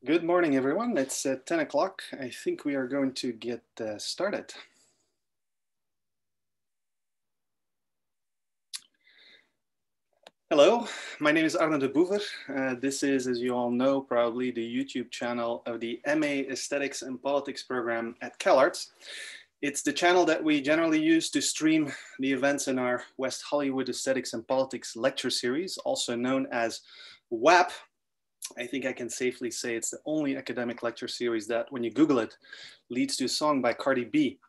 Good morning, everyone. It's 10 o'clock. I think we are going to get started. Hello, my name is Arne de Boever. This is, as you all know, probably the YouTube channel of the MA Aesthetics and Politics program at CalArts. It's the channel that we generally use to stream the events in our West Hollywood Aesthetics and Politics lecture series, also known as WAP. I think I can safely say it's the only academic lecture series that, when you Google it, leads to a song by Cardi B.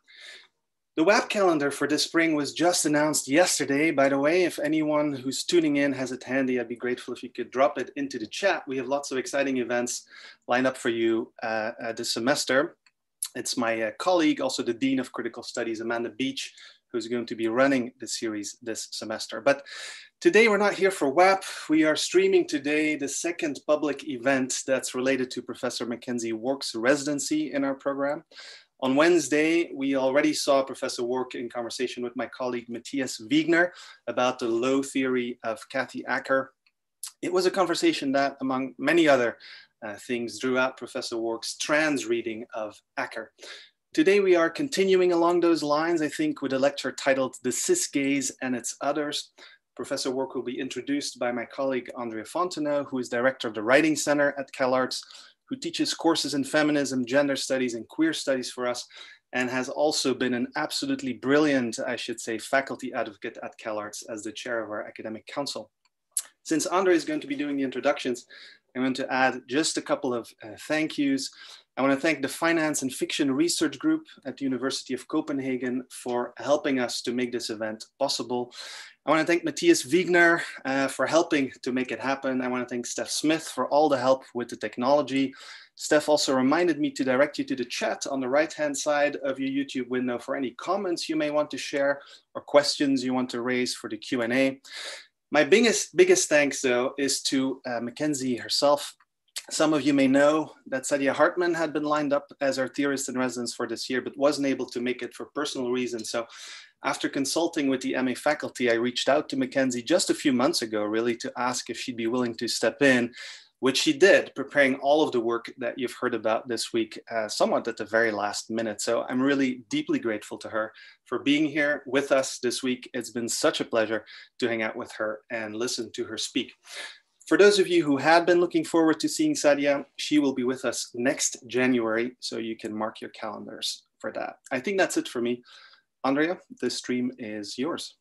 The WAP calendar for this spring was just announced yesterday. By the way, if anyone who's tuning in has it handy, I'd be grateful if you could drop it into the chat. We have lots of exciting events lined up for you this semester. It's my colleague, also the Dean of Critical Studies, Amanda Beach, who's going to be running the series this semester. But today we're not here for WAP. We are streaming today the second public event that's related to Professor McKenzie Wark's residency in our program. On Wednesday, we already saw Professor Wark in conversation with my colleague Matthias Wiegner about the low theory of Cathy Acker. It was a conversation that, among many other things, drew out Professor Wark's trans reading of Acker. Today we are continuing along those lines, I think, with a lecture titled The Cis Gaze and Its Others. Professor Wark will be introduced by my colleague Andrea Fontenot, who is director of the Writing Center at CalArts, who teaches courses in feminism, gender studies, and queer studies for us, and has also been an absolutely brilliant, I should say, faculty advocate at CalArts as the chair of our academic council. Since Andrea is going to be doing the introductions, I want to add just a couple of thank yous. I want to thank the Finance and Fiction Research Group at the University of Copenhagen for helping us to make this event possible. I want to thank Matthias Wiegner for helping to make it happen. I want to thank Steph Smith for all the help with the technology. Steph also reminded me to direct you to the chat on the right-hand side of your YouTube window for any comments you may want to share or questions you want to raise for the Q&A. My biggest thanks, though, is to McKenzie herself. Some of you may know that Sadia Hartman had been lined up as our theorist in residence for this year, but wasn't able to make it for personal reasons. So after consulting with the MA faculty, I reached out to McKenzie just a few months ago, really, to ask if she'd be willing to step in, which she did, preparing all of the work that you've heard about this week, somewhat at the very last minute. So I'm really deeply grateful to her for being here with us this week. It's been such a pleasure to hang out with her and listen to her speak. For those of you who had been looking forward to seeing Sadia, she will be with us next January, so you can mark your calendars for that. I think that's it for me. Andrea, the stream is yours.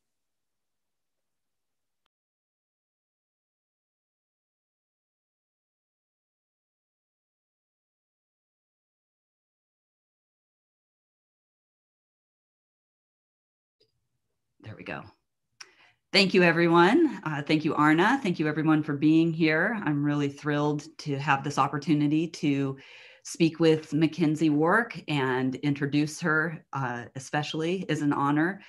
There we go. Thank you, everyone. Thank you, Arna. Thank you, everyone, for being here. I'm really thrilled to have this opportunity to speak with McKenzie Wark and introduce her, especially is an honor.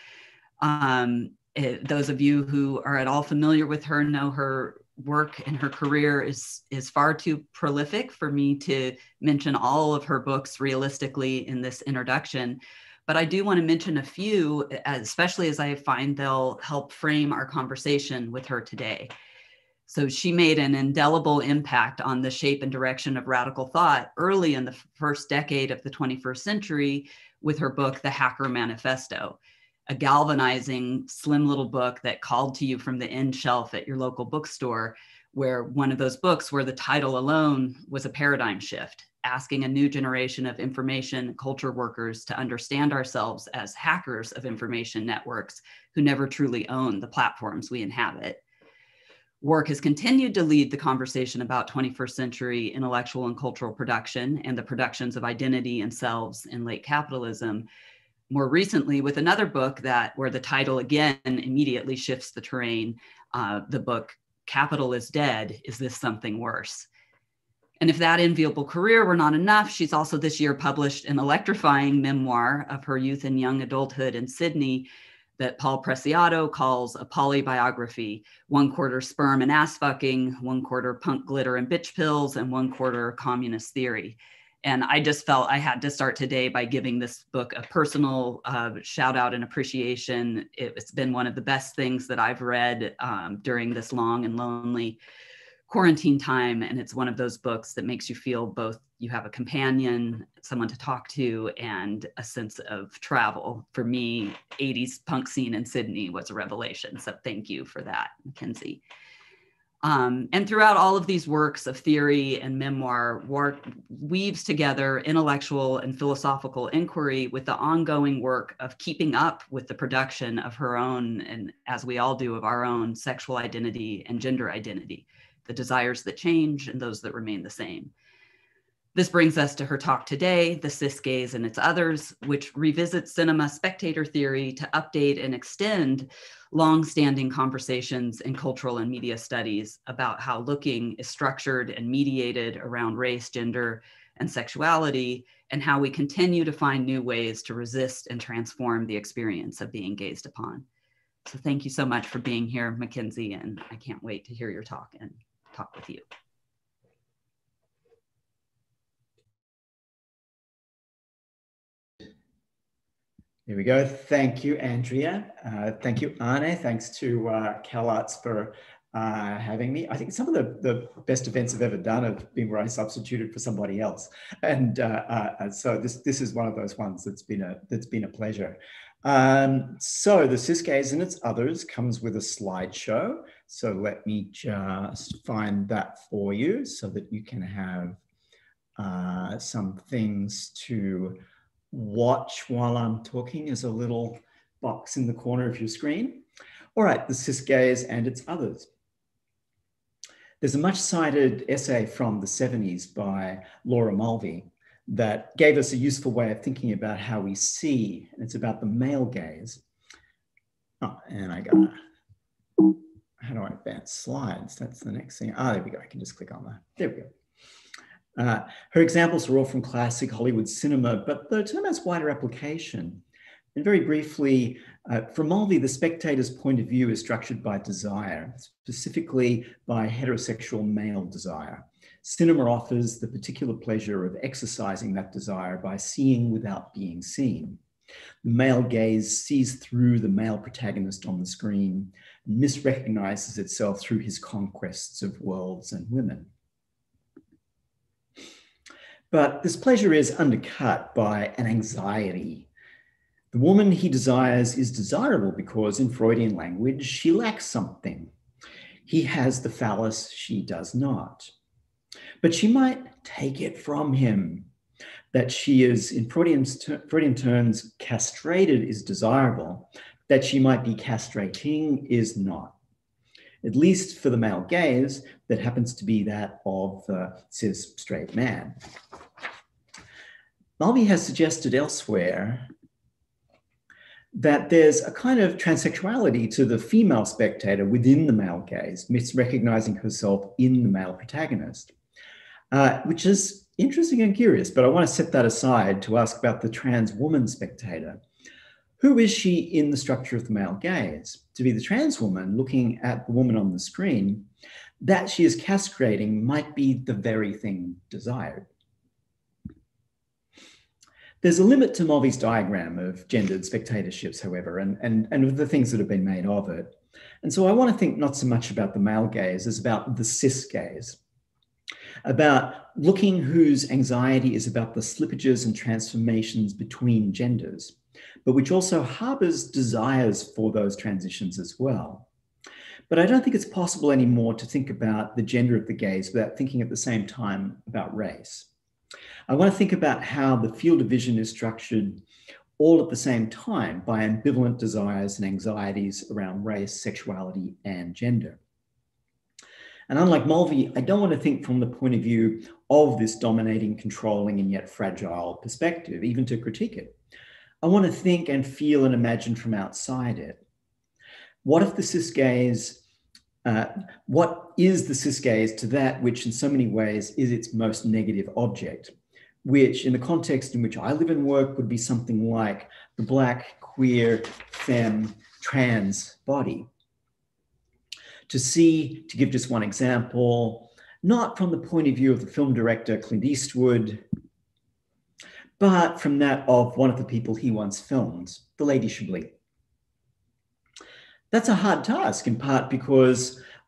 Those of you who are at all familiar with her know her work and her career is far too prolific for me to mention all of her books realistically in this introduction. But I do want to mention a few, especially as I find they'll help frame our conversation with her today. So she made an indelible impact on the shape and direction of radical thought early in the first decade of the 21st century with her book, The Hacker Manifesto, a galvanizing, slim little book that called to you from the end shelf at your local bookstore, where one of those books where the title alone was a paradigm shift, asking a new generation of information culture workers to understand ourselves as hackers of information networks who never truly own the platforms we inhabit. Wark has continued to lead the conversation about 21st century intellectual and cultural production and the productions of identity and selves in late capitalism, more recently with another book where the title again immediately shifts the terrain, the book Capital is Dead, Is This Something Worse? And if that enviable career were not enough, she's also this year published an electrifying memoir of her youth and young adulthood in Sydney that Paul Preciado calls a polybiography, 1/4 sperm and ass fucking, 1/4 punk glitter and bitch pills, and 1/4 communist theory. And I just felt I had to start today by giving this book a personal shout out and appreciation. It's been one of the best things that I've read during this long and lonely quarantine time, and it's one of those books that makes you feel both you have a companion, someone to talk to, and a sense of travel. For me, 80s punk scene in Sydney was a revelation. So thank you for that, McKenzie. And throughout all of these works of theory and memoir, Wark weaves together intellectual and philosophical inquiry with the ongoing work of keeping up with the production of her own, and as we all do, of our own sexual identity and gender identity, the desires that change and those that remain the same. This brings us to her talk today, The Cis Gaze and Its Others, which revisits cinema spectator theory to update and extend long-standing conversations in cultural and media studies about how looking is structured and mediated around race, gender, and sexuality, and how we continue to find new ways to resist and transform the experience of being gazed upon. So thank you so much for being here, McKenzie, and I can't wait to hear your talk and talk with you. Here we go. Thank you, Andrea. Thank you, Arne. Thanks to CalArts for having me. I think some of the best events I've ever done have been where I substituted for somebody else, and so this is one of those ones that's been a pleasure. So the Cis Gaze and Its Others comes with a slideshow. So let me just find that for you so that you can have some things to watch while I'm talking. As a little box in the corner of your screen. All right, The Cis Gaze and Its Others. There's a much cited essay from the 70s by Laura Mulvey that gave us a useful way of thinking about how we see, and it's about the male gaze. Oh, and I got, how do I advance slides? That's the next thing. Ah, there we go, I can just click on that. There we go. Her examples are all from classic Hollywood cinema, but the term has wider application. And very briefly, for Mulvey, the spectator's point of view is structured by desire, specifically by heterosexual male desire. Cinema offers the particular pleasure of exercising that desire by seeing without being seen. The male gaze sees through the male protagonist on the screen and misrecognizes itself through his conquests of worlds and women. But this pleasure is undercut by an anxiety. The woman he desires is desirable because, in Freudian language, she lacks something. He has the phallus, she does not. But she might take it from him. That she is, in Freudian terms, castrated is desirable. That she might be castrating is not. At least for the male gaze, that happens to be that of the cis straight man. Mulvey has suggested elsewhere that there's a kind of transsexuality to the female spectator within the male gaze, misrecognizing herself in the male protagonist, which is interesting and curious, but I want to set that aside to ask about the trans woman spectator. Who is she in the structure of the male gaze? To be the trans woman looking at the woman on the screen, that she is castrating might be the very thing desired. There's a limit to Mulvey's diagram of gendered spectatorships, however, and of the things that have been made of it. And so I want to think not so much about the male gaze as about the cis gaze, about looking whose anxiety is about the slippages and transformations between genders, but which also harbors desires for those transitions as well. But I don't think it's possible anymore to think about the gender of the gaze without thinking at the same time about race. I want to think about how the field of vision is structured all at the same time by ambivalent desires and anxieties around race, sexuality, and gender. And unlike Mulvey, I don't want to think from the point of view of this dominating, controlling, and yet fragile perspective, even to critique it. I want to think and feel and imagine from outside it. What if the cis gaze, what is the cis gaze to that which in so many ways is its most negative object, which in the context in which I live and work would be something like the Black, queer, femme, trans body. To see, to give just one example, not from the point of view of the film director Clint Eastwood, but from that of one of the people he once filmed, the Lady Chablis. That's a hard task, in part because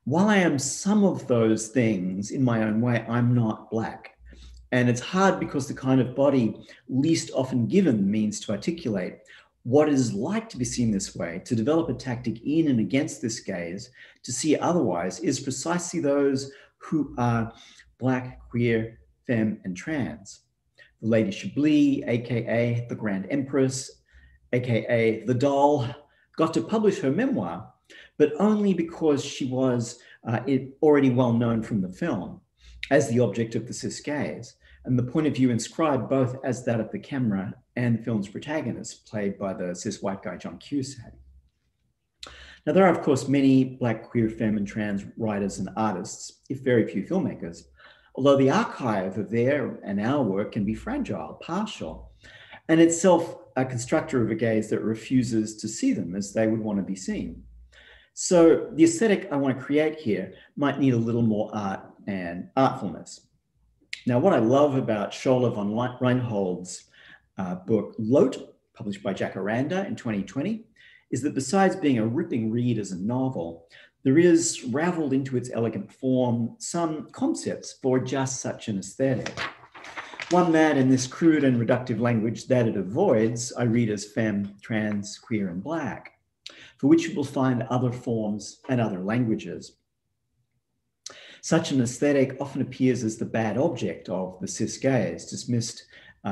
While I am some of those things in my own way, I'm not Black. And it's hard because the kind of body least often given means to articulate what it is like to be seen this way, to develop a tactic in and against this gaze, to see otherwise, is precisely those who are Black, queer, femme, and trans. The Lady Chablis, AKA the Grand Empress, AKA the Doll, got to publish her memoir, but only because she was already well known from the film as the object of the cis gaze, and the point of view inscribed both as that of the camera and the film's protagonist, played by the cis white guy John Cusack. Now, there are, of course, many Black, queer, femme, and trans writers and artists, if very few filmmakers, although the archive of their and our work can be fragile, partial, and itself a constructor of a gaze that refuses to see them as they would want to be seen. So the aesthetic I want to create here might need a little more art and artfulness. Now, what I love about Schola von Reinhold's book, Lot, published by Jacaranda in 2020, is that besides being a ripping read as a novel, there is, raveled into its elegant form, some concepts for just such an aesthetic. One that, in this crude and reductive language that it avoids, I read as femme, trans, queer, and Black, for which you will find other forms and other languages. Such an aesthetic often appears as the bad object of the cis gaze, dismissed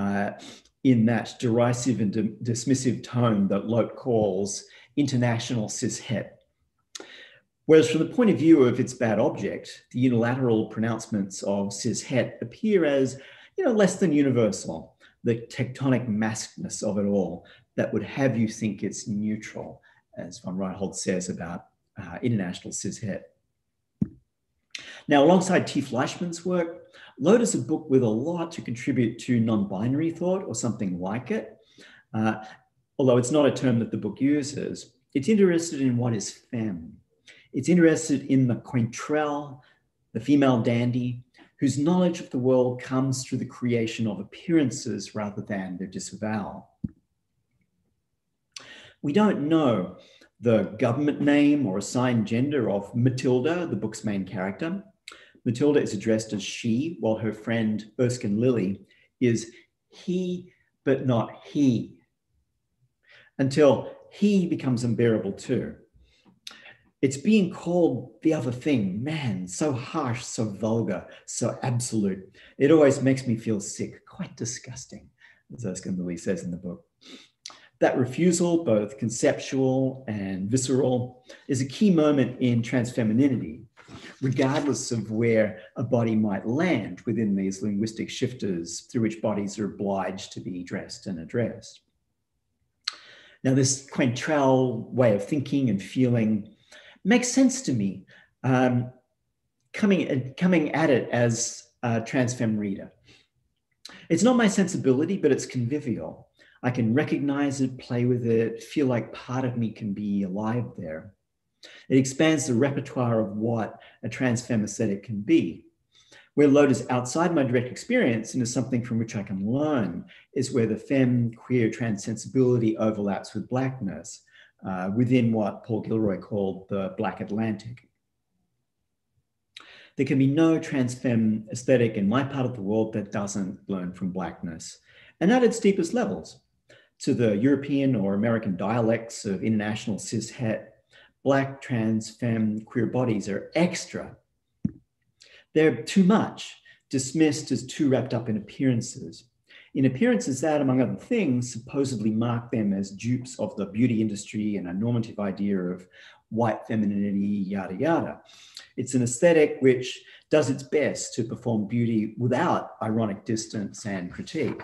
in that derisive and dismissive tone that Lot calls international cis het. Whereas from the point of view of its bad object, the unilateral pronouncements of cis het appear as, less than universal, the tectonic maskness of it all that would have you think it's neutral, as von Reinhold says about international cis het. Now, alongside T. Fleischman's work, Lot is a book with a lot to contribute to non-binary thought or something like it. Although it's not a term that the book uses, it's interested in what is femme. It's interested in the cointrelle, the female dandy, whose knowledge of the world comes through the creation of appearances rather than their disavowal. We don't know the government name or assigned gender of Matilda, the book's main character. Matilda is addressed as she, while her friend Erskine Lilly is he, but not he, until he becomes unbearable too. It's being called the other thing, man, so harsh, so vulgar, so absolute. It always makes me feel sick, quite disgusting, as Erskine Lilly says in the book. That refusal, both conceptual and visceral, is a key moment in transfemininity, regardless of where a body might land within these linguistic shifters through which bodies are obliged to be dressed and addressed. Now, this cointrelle way of thinking and feeling makes sense to me, coming at it as a trans femme reader. It's not my sensibility, but it's convivial. I can recognize it, play with it, feel like part of me can be alive there. It expands the repertoire of what a trans femme aesthetic can be. Where Lot is outside my direct experience and is something from which I can learn is where the femme, queer, trans sensibility overlaps with Blackness within what Paul Gilroy called the Black Atlantic. There can be no trans femme aesthetic in my part of the world that doesn't learn from Blackness, and at its deepest levels. To the European or American dialects of international cis het, Black, trans, femme, queer bodies are extra. They're too much, dismissed as too wrapped up in appearances. In appearances that, among other things, supposedly mark them as dupes of the beauty industry and a normative idea of white femininity, yada, yada. It's an aesthetic which does its best to perform beauty without ironic distance and critique.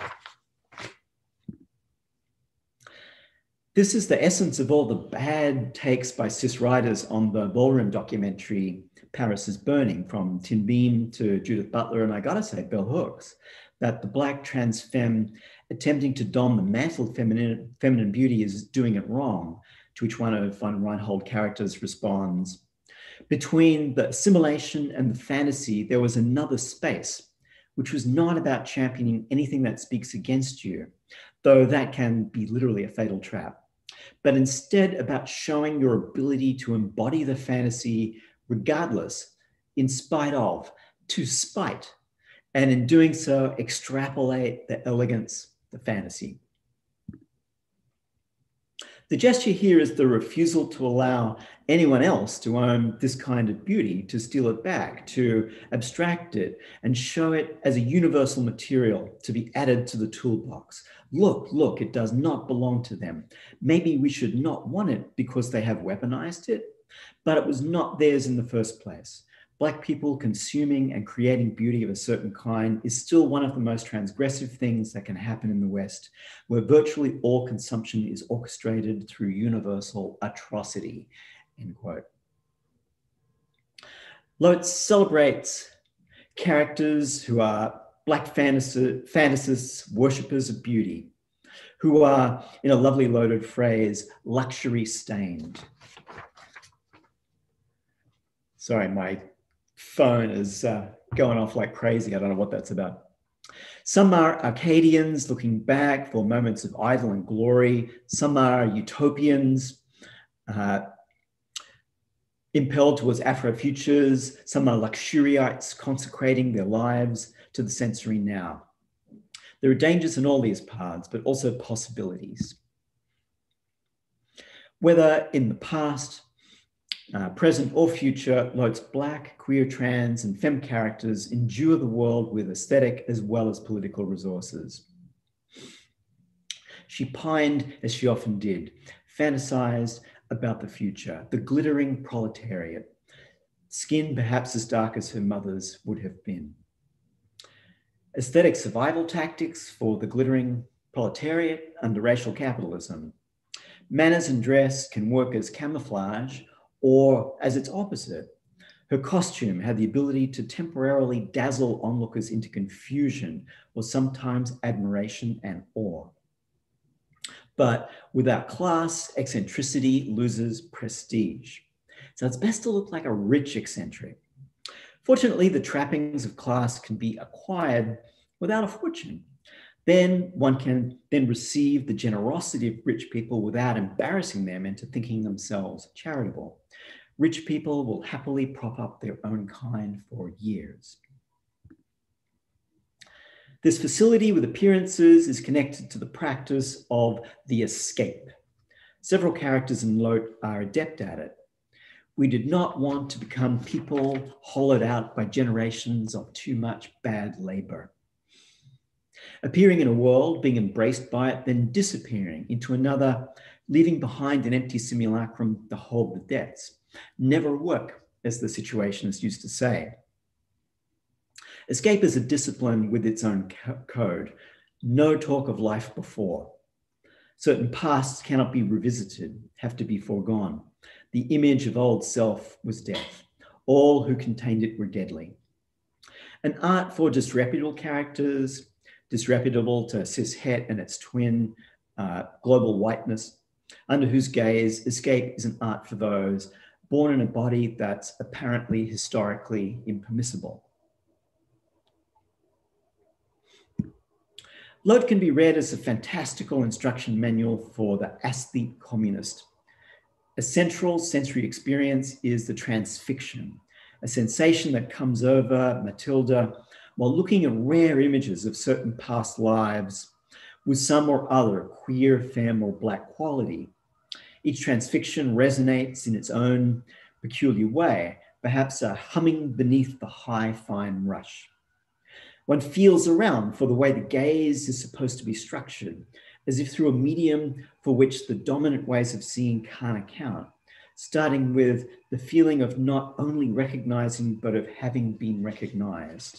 This is the essence of all the bad takes by cis writers on the ballroom documentary Paris is Burning, from Tin Beam to Judith Butler, and I gotta say, Bell Hooks, that the Black trans femme attempting to don the mantle of feminine beauty is doing it wrong, to which one of von Reinhold characters responds, between the assimilation and the fantasy, there was another space, which was not about championing anything that speaks against you, though that can be literally a fatal trap, but instead about showing your ability to embody the fantasy regardless, in spite of, to spite, and in doing so, extrapolate the elegance, the fantasy. The gesture here is the refusal to allow anyone else to own this kind of beauty, to steal it back, to abstract it and show it as a universal material to be added to the toolbox. Look, look, it does not belong to them. Maybe we should not want it because they have weaponized it, but it was not theirs in the first place. Black people consuming and creating beauty of a certain kind is still one of the most transgressive things that can happen in the West, where virtually all consumption is orchestrated through universal atrocity, end quote. Loads celebrates characters who are Black fantasists, worshippers of beauty, who are, in a lovely loaded phrase, luxury stained. Sorry, my phone is going off like crazy. I don't know what that's about. Some are Arcadians looking back for moments of idle and glory. Some are utopians impelled towards Afro-futures. Some are luxuriites consecrating their lives to the sensory now. There are dangers in all these paths, but also possibilities. Whether in the past, present or future, Loade's Black, queer, trans, and femme characters endure the world with aesthetic as well as political resources. She pined, as she often did, fantasized about the future, the glittering proletariat, skin perhaps as dark as her mother's would have been. Aesthetic survival tactics for the glittering proletariat under racial capitalism. Manners and dress can work as camouflage or as its opposite. Her costume had the ability to temporarily dazzle onlookers into confusion or sometimes admiration and awe. But without class, eccentricity loses prestige. So it's best to look like a rich eccentric. Fortunately, the trappings of class can be acquired without a fortune. Then one can then receive the generosity of rich people without embarrassing them into thinking themselves charitable. Rich people will happily prop up their own kind for years. This facility with appearances is connected to the practice of the escape. Several characters in Loat are adept at it. We did not want to become people hollowed out by generations of too much bad labor. Appearing in a world, being embraced by it, then disappearing into another, leaving behind an empty simulacrum to hold the debts. Never work, as the situationists used to say. Escape is a discipline with its own code. No talk of life before. Certain pasts cannot be revisited, have to be foregone. The image of old self was death. All who contained it were deadly. An art for disreputable characters, disreputable to cis-het and its twin, global whiteness, under whose gaze escape is an art for those born in a body that's apparently historically impermissible. Loat can be read as a fantastical instruction manual for the aesthete communist. A central sensory experience is the transfixion, a sensation that comes over Matilda while looking at rare images of certain past lives with some or other queer, femme, or Black quality. Each transfixion resonates in its own peculiar way, perhaps a humming beneath the high, fine rush. One feels around for the way the gaze is supposed to be structured, as if through a medium for which the dominant ways of seeing can't account, starting with the feeling of not only recognizing, but of having been recognized.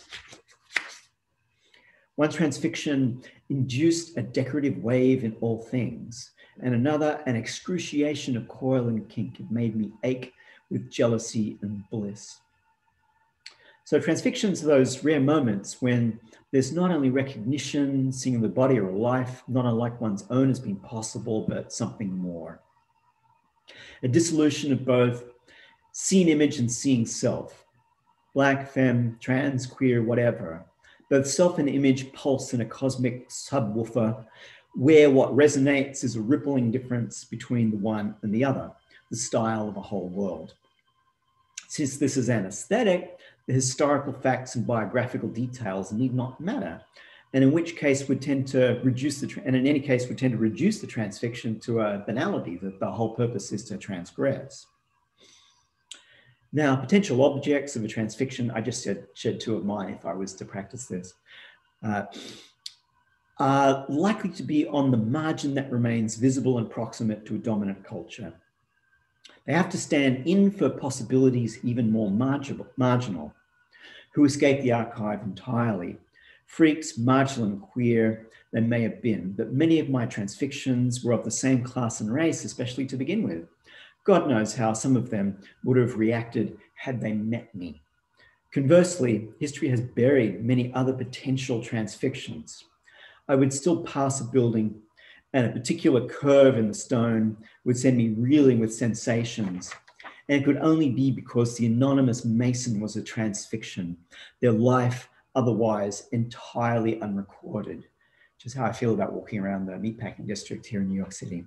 One transfixion induced a decorative wave in all things, and another an excruciation of coil and kink. It made me ache with jealousy and bliss. So transfictions are those rare moments when there's not only recognition, seeing the body or a life, not unlike one's own has been possible, but something more. A dissolution of both seen image and seeing self, Black, femme, trans, queer, whatever. Both self and image pulse in a cosmic subwoofer where what resonates is a rippling difference between the one and the other, the style of a whole world. Since this is an aesthetic, the historical facts and biographical details need not matter, and in which case would tend to reduce the transfiction to a banality that the whole purpose is to transgress. Now, potential objects of a transfiction, I just shed two of mine if I was to practice this, are likely to be on the margin that remains visible and proximate to a dominant culture. They have to stand in for possibilities even more marginal, who escape the archive entirely. Freaks, marginal and queer, they may have been, but many of my transfictions were of the same class and race, especially to begin with. God knows how some of them would have reacted had they met me. Conversely, history has buried many other potential transfictions. I would still pass a building and a particular curve in the stone would send me reeling with sensations. And it could only be because the anonymous mason was a transfiction, their life otherwise entirely unrecorded, which is how I feel about walking around the meatpacking district here in New York City.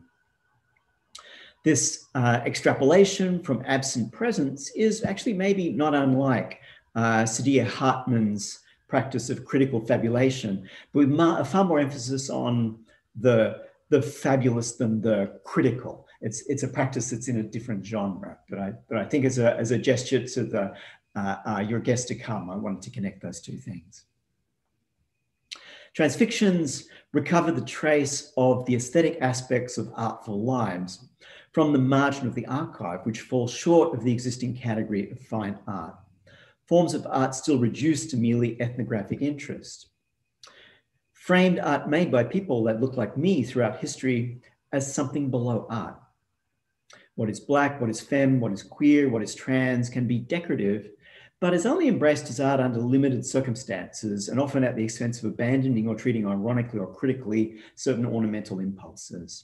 This extrapolation from absent presence is actually maybe not unlike Saidiya Hartman's practice of critical fabulation, but with far more emphasis on the fabulous than the critical. It's a practice that's in a different genre, but I think as a gesture to your guest to come, I wanted to connect those two things. Transfictions recover the trace of the aesthetic aspects of artful lives from the margin of the archive, which falls short of the existing category of fine art. Forms of art still reduced to merely ethnographic interest. Framed art made by people that look like me throughout history as something below art. What is Black, what is femme, what is queer, what is trans can be decorative, but is only embraced as art under limited circumstances and often at the expense of abandoning or treating ironically or critically certain ornamental impulses.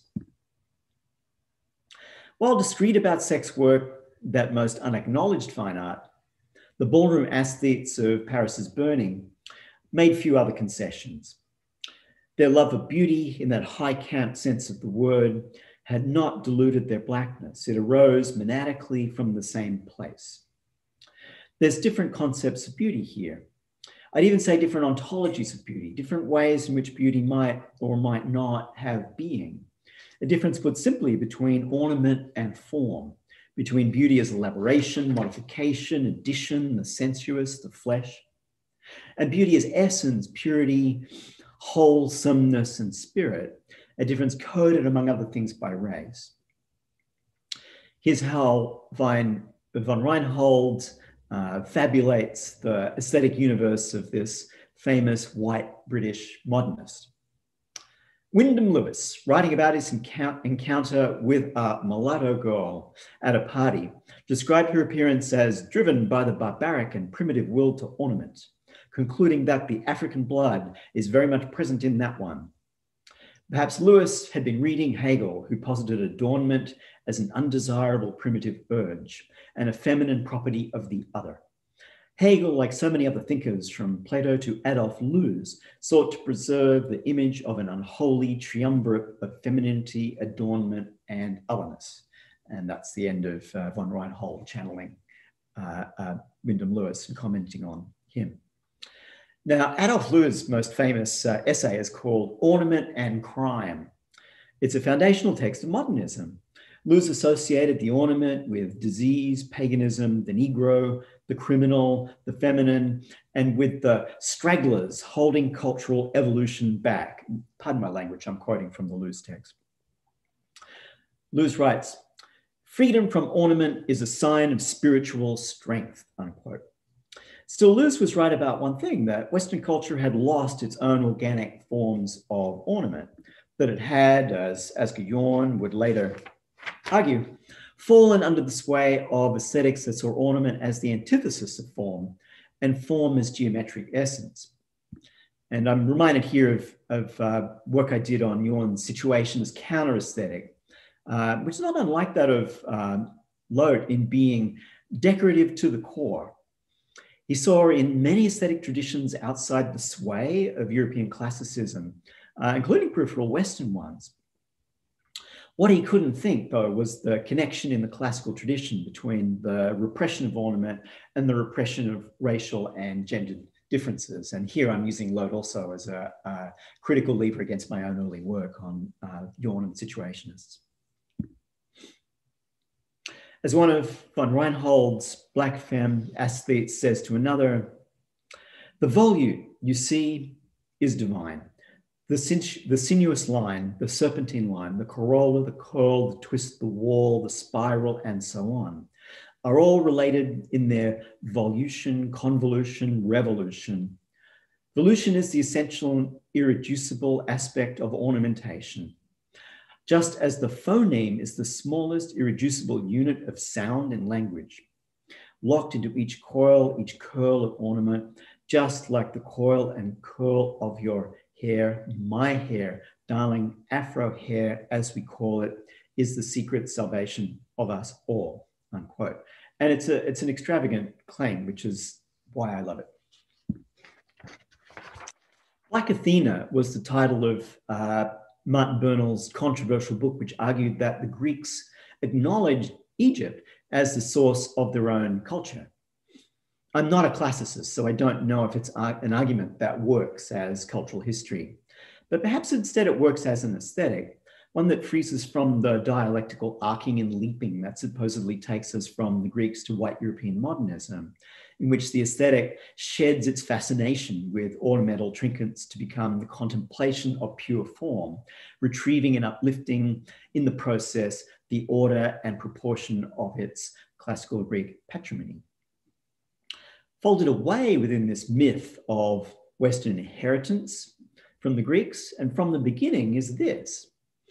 While discreet about sex work, that most unacknowledged fine art, the ballroom aesthetes of Paris's Burning made few other concessions. Their love of beauty, in that high camp sense of the word, had not diluted their Blackness. It arose monadically from the same place. There's different concepts of beauty here. I'd even say different ontologies of beauty, different ways in which beauty might or might not have being. A difference put simply between ornament and form, between beauty as elaboration, modification, addition, the sensuous, the flesh, and beauty as essence, purity, wholesomeness, and spirit, a difference coded, among other things, by race. Here's how von Reinhold fabulates the aesthetic universe of this famous white British modernist. Wyndham Lewis, writing about his encounter with a mulatto girl at a party, described her appearance as driven by the barbaric and primitive will to ornament, concluding that the African blood is very much present in that one. Perhaps Lewis had been reading Hegel, who posited adornment as an undesirable primitive urge and a feminine property of the other. Hegel, like so many other thinkers from Plato to Adolf Loos, sought to preserve the image of an unholy triumvirate of femininity, adornment, and otherness. And that's the end of von Reinhold channeling Wyndham Lewis and commenting on him. Now, Adolf Loos' most famous essay is called Ornament and Crime. It's a foundational text of modernism. Loos associated the ornament with disease, paganism, the Negro, the criminal, the feminine, and with the stragglers holding cultural evolution back. Pardon my language, I'm quoting from the Loos text. Loos writes, "Freedom from ornament is a sign of spiritual strength," unquote. Still, Loos was right about one thing, that Western culture had lost its own organic forms of ornament, that it had, as Guyon would later argue, fallen under the sway of aesthetics that saw ornament as the antithesis of form and form as geometric essence. And I'm reminded here of work I did on Yuan's situation as counter-aesthetic, which is not unlike that of Loth in being decorative to the core. He saw in many aesthetic traditions outside the sway of European classicism, including peripheral Western ones, What he couldn't think, though, was the connection in the classical tradition between the repression of ornament and the repression of racial and gendered differences. And here I'm using Lote also as a critical lever against my own early work on the ornament situationists. As one of von Reinhold's Black femme aesthetes says to another, the volute, you see, is divine. The sinuous line, the serpentine line, the corolla, the curl, the twist, the wall, the spiral, and so on, are all related in their volution, convolution, revolution. Volution is the essential irreducible aspect of ornamentation. Just as the phoneme is the smallest irreducible unit of sound and language, locked into each coil, each curl of ornament, just like the coil and curl of your hair, my hair, darling Afro hair, as we call it, is the secret salvation of us all, unquote. And it's an extravagant claim, which is why I love it. Like Athena was the title of Martin Bernal's controversial book, which argued that the Greeks acknowledged Egypt as the source of their own culture. I'm not a classicist, so I don't know if it's an argument that works as cultural history, but perhaps instead it works as an aesthetic, one that frees us from the dialectical arcing and leaping that supposedly takes us from the Greeks to white European modernism, in which the aesthetic sheds its fascination with ornamental trinkets to become the contemplation of pure form, retrieving and uplifting in the process the order and proportion of its classical Greek patrimony. Folded away within this myth of Western inheritance from the Greeks and from the beginning is this.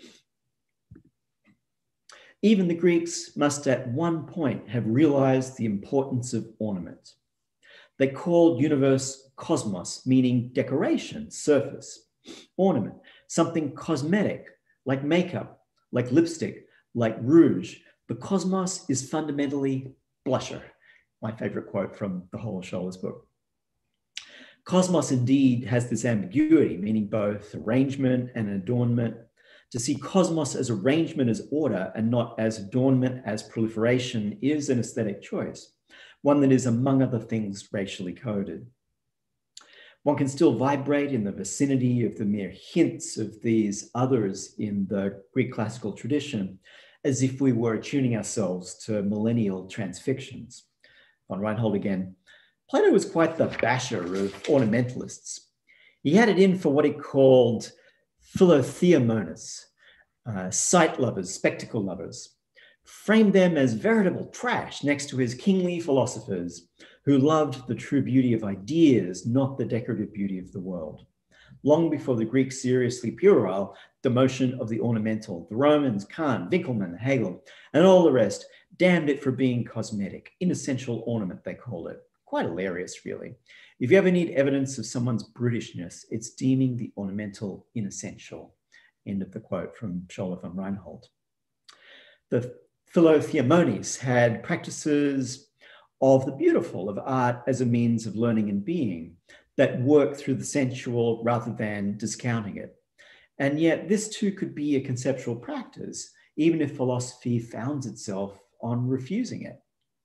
Even the Greeks must at one point have realized the importance of ornament. They called universe cosmos, meaning decoration, surface, ornament, something cosmetic, like makeup, like lipstick, like rouge. The cosmos is fundamentally blusher. My favorite quote from the whole of Scholler's book. Cosmos indeed has this ambiguity, meaning both arrangement and adornment. To see cosmos as arrangement as order and not as adornment as proliferation is an aesthetic choice, one that is, among other things, racially coded. One can still vibrate in the vicinity of the mere hints of these others in the Greek classical tradition, as if we were attuning ourselves to millennial transfictions. Von Reinhold again. Plato was quite the basher of ornamentalists. He had it in for what he called philotheomonas, sight lovers, spectacle lovers, framed them as veritable trash next to his kingly philosophers who loved the true beauty of ideas, not the decorative beauty of the world. Long before the Greeks seriously puerile the motion of the ornamental, the Romans, Kant, Winckelmann, Hegel, and all the rest damned it for being cosmetic, inessential ornament, they call it. Quite hilarious, really. If you ever need evidence of someone's Britishness, it's deeming the ornamental inessential. End of the quote from Scholler von Reinhold. The Philotheomones had practices of the beautiful, of art as a means of learning and being that work through the sensual rather than discounting it. And yet this too could be a conceptual practice, even if philosophy founds itself on refusing it.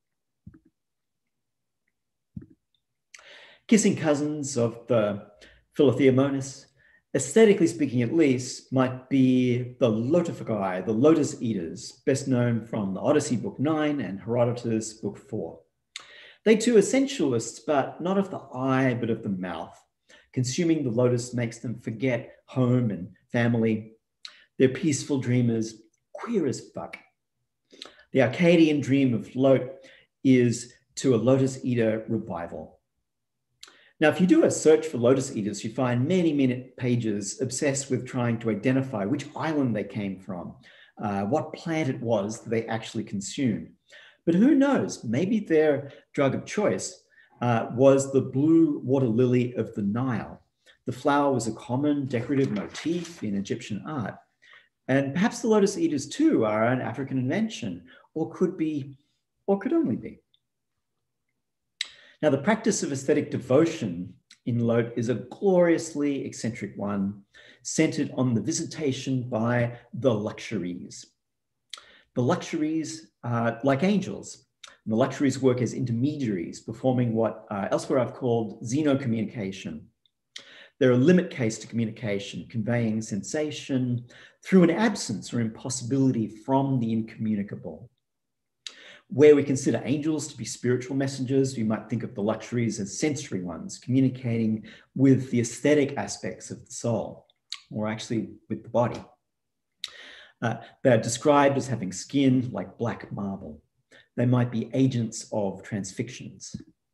Kissing cousins of the Philotheomonas, aesthetically speaking at least, might be the Lotophagi, the lotus eaters, best known from the Odyssey Book 9 and Herodotus Book 4. They too are sensualists, but not of the eye, but of the mouth. Consuming the lotus makes them forget home and family. They're peaceful dreamers, queer as fuck. The Arcadian dream of Lot is to a lotus eater revival. Now, if you do a search for lotus eaters, you find many minute pages obsessed with trying to identify which island they came from, what plant it was that they actually consumed. But who knows, maybe their drug of choice was the blue water lily of the Nile. The flower was a common decorative motif in Egyptian art. And perhaps the lotus eaters too are an African invention, or could be, or could only be. Now, the practice of aesthetic devotion in Lot is a gloriously eccentric one, centered on the visitation by the luxuries. The luxuries are like angels. And the luxuries work as intermediaries, performing what elsewhere I've called xenocommunication. They're a limit case to communication, conveying sensation through an absence or impossibility from the incommunicable. Where we consider angels to be spiritual messengers, we might think of the luxuries as sensory ones, communicating with the aesthetic aspects of the soul, or actually with the body. They're described as having skin like black marble. They might be agents of transfictions.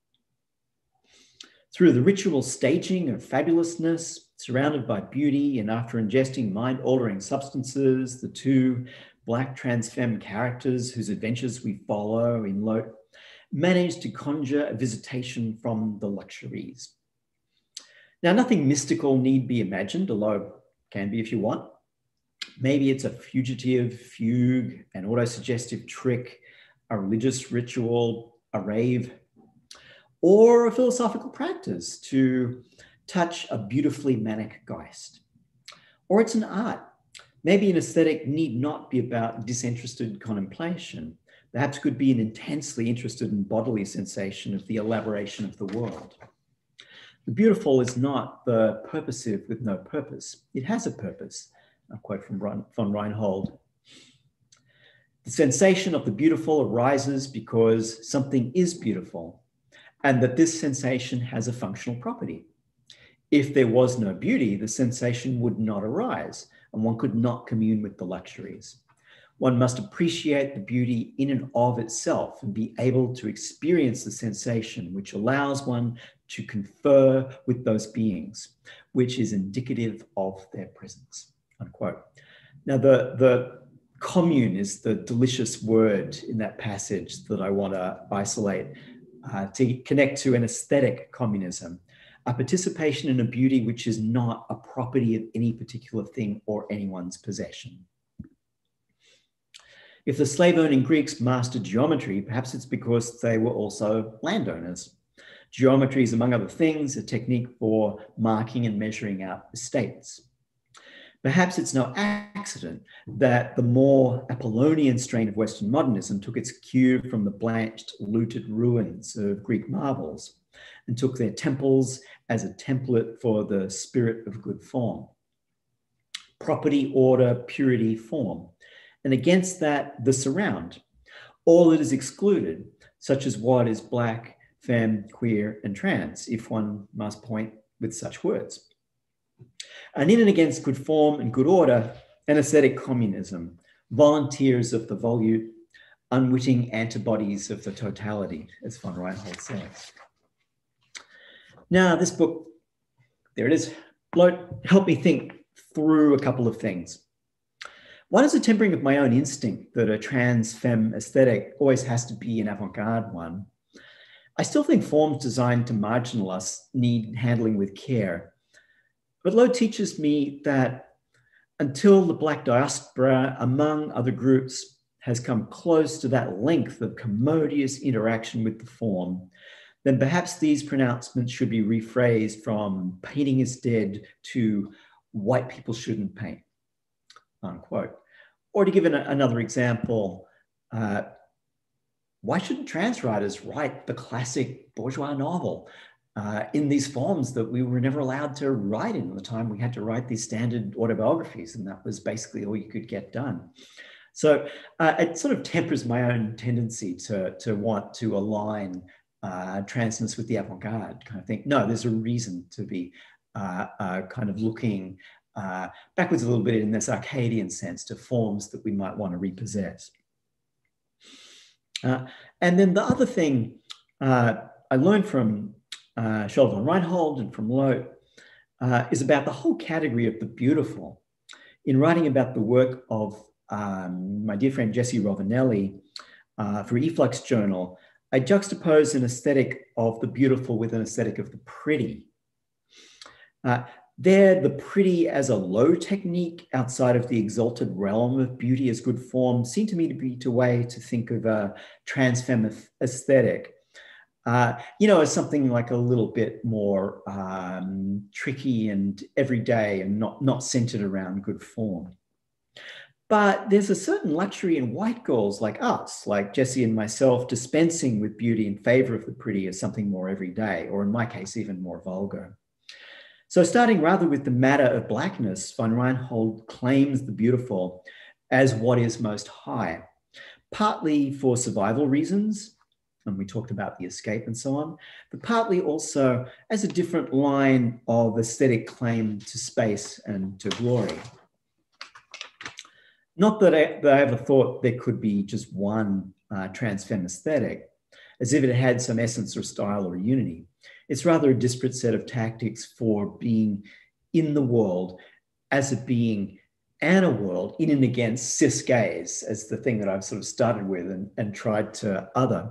Through the ritual staging of fabulousness, surrounded by beauty, and after ingesting mind-altering substances, the two Black trans femme characters whose adventures we follow in Lot manage to conjure a visitation from the luxuries. Now, nothing mystical need be imagined, although can be if you want. Maybe it's a fugitive fugue, an autosuggestive trick, a religious ritual, a rave, or a philosophical practice to touch a beautifully manic Geist. Or it's an art. Maybe an aesthetic need not be about disinterested contemplation. Perhaps could be an intensely interested in bodily sensation of the elaboration of the world. The beautiful is not the purposive with no purpose. It has a purpose. A quote from von Reinhold. The sensation of the beautiful arises because something is beautiful, and that this sensation has a functional property. If there was no beauty, the sensation would not arise, and one could not commune with the luxuries. One must appreciate the beauty in and of itself and be able to experience the sensation, which allows one to confer with those beings, which is indicative of their presence, unquote. Now, the commune is the delicious word in that passage that I want to isolate to connect to an aesthetic communism, a participation in a beauty which is not a property of any particular thing or anyone's possession. If the slave-owning Greeks mastered geometry, perhaps it's because they were also landowners. Geometry is, among other things, a technique for marking and measuring out estates. Perhaps it's no accident that the more Apollonian strain of Western modernism took its cue from the blanched, looted ruins of Greek marbles and took their temples as a template for the spirit of good form. Property, order, purity, form. And against that, the surround. All that is excluded, such as what is black, femme, queer, and trans, if one must point with such words. And in and against good form and good order, an aesthetic communism, volunteers of the volute, unwitting antibodies of the totality, as von Reinhold says. Now, this book, there it is, helped me think through a couple of things. One is a tempering of my own instinct that a trans femme aesthetic always has to be an avant-garde one. I still think forms designed to marginalize need handling with care. But Lot teaches me that until the Black diaspora, among other groups, has come close to that length of commodious interaction with the form, then perhaps these pronouncements should be rephrased from painting is dead to white people shouldn't paint, unquote. Or to give another example, why shouldn't trans writers write the classic bourgeois novel in these forms that we were never allowed to write in? At the time we had to write these standard autobiographies, and that was basically all you could get done. So it sort of tempers my own tendency to want to align transness with the avant-garde, kind of think, no, there's a reason to be kind of looking backwards a little bit in this Arcadian sense to forms that we might want to repossess. And then the other thing I learned from Charlotte von Reinhold and from Lot is about the whole category of the beautiful. In writing about the work of my dear friend Jesse Rovinelli for Efflux Journal, I juxtapose an aesthetic of the beautiful with an aesthetic of the pretty. There, the pretty as a low technique outside of the exalted realm of beauty as good form seemed to me to be a way to think of a trans femme aesthetic. as something like a little bit more tricky and everyday and not centered around good form. But there's a certain luxury in white girls like us, like Jessie and myself, dispensing with beauty in favor of the pretty as something more everyday, or in my case, even more vulgar. So starting rather with the matter of blackness, von Reinhold claims the beautiful as what is most high, partly for survival reasons, and we talked about the escape and so on, but partly also as a different line of aesthetic claim to space and to glory. Not that I ever thought there could be just one trans-femme aesthetic, as if it had some essence or style or unity. It's rather a disparate set of tactics for being in the world as a being and a world in and against cis gays as the thing that I've sort of started with and tried to other.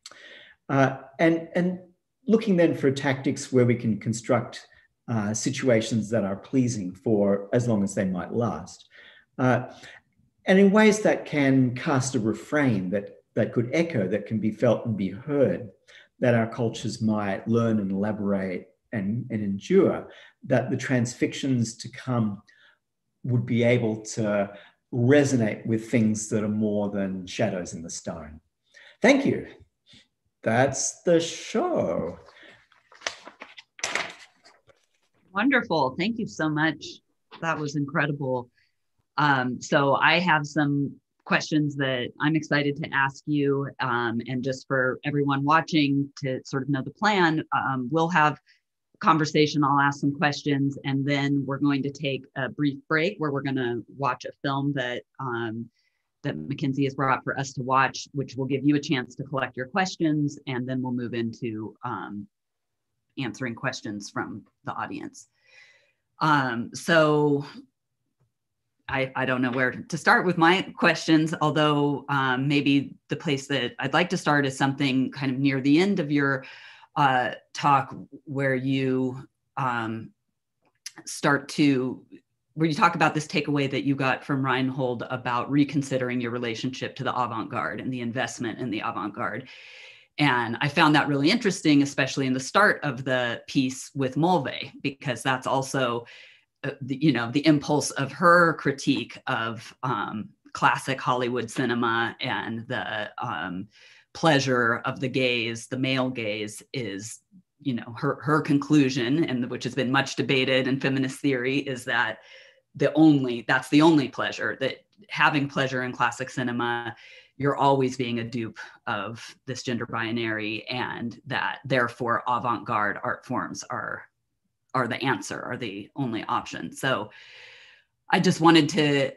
And looking then for tactics where we can construct situations that are pleasing for as long as they might last. And in ways that can cast a refrain that could echo, that can be felt and be heard, that our cultures might learn and elaborate and endure, that the transfictions to come would be able to resonate with things that are more than shadows in the stone. Thank you. That's the show. Wonderful. Thank you so much. That was incredible. So I have some questions that I'm excited to ask you, and just for everyone watching to sort of know the plan, we'll have a conversation. I'll ask some questions, and then we're going to take a brief break where we're going to watch a film that McKenzie has brought for us to watch, which will give you a chance to collect your questions, and then we'll move into answering questions from the audience. So I don't know where to start with my questions, although maybe the place that I'd like to start is something kind of near the end of your talk, where you where you talk about this takeaway that you got from Reinhold about reconsidering your relationship to the avant-garde and the investment in the avant-garde. And I found that really interesting, especially in the start of the piece with Mulvey, because that's also the impulse of her critique of classic Hollywood cinema and the pleasure of the gaze, the male gaze, is, her conclusion, and which has been much debated in feminist theory, is that that's the only pleasure, that having pleasure in classic cinema, you're always being a dupe of this gender binary, and that therefore avant-garde art forms are the answer, are the only option. So I just wanted to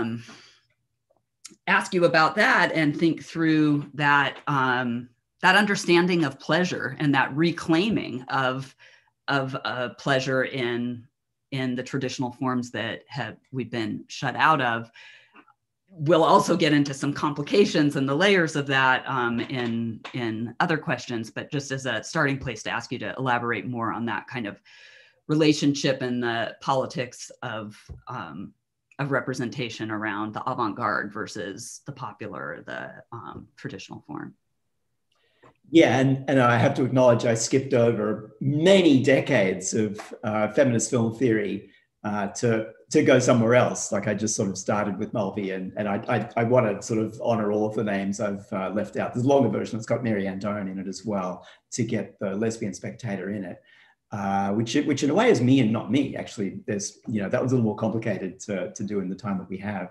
ask you about that and think through that that understanding of pleasure and that reclaiming of pleasure in the traditional forms that we've been shut out of. We'll also get into some complications and the layers of that in other questions, but just as a starting place to ask you to elaborate more on that kind of relationship and the politics of representation around the avant-garde versus the popular, the traditional form. Yeah, and I have to acknowledge I skipped over many decades of feminist film theory to go somewhere else. Like I just sort of started with Mulvey, and I want to sort of honor all of the names I've left out. There's a longer version that's got Mary Antone in it as well, to get the lesbian spectator in it. Which in a way is me and not me. Actually, there's, that was a little more complicated to do in the time that we have.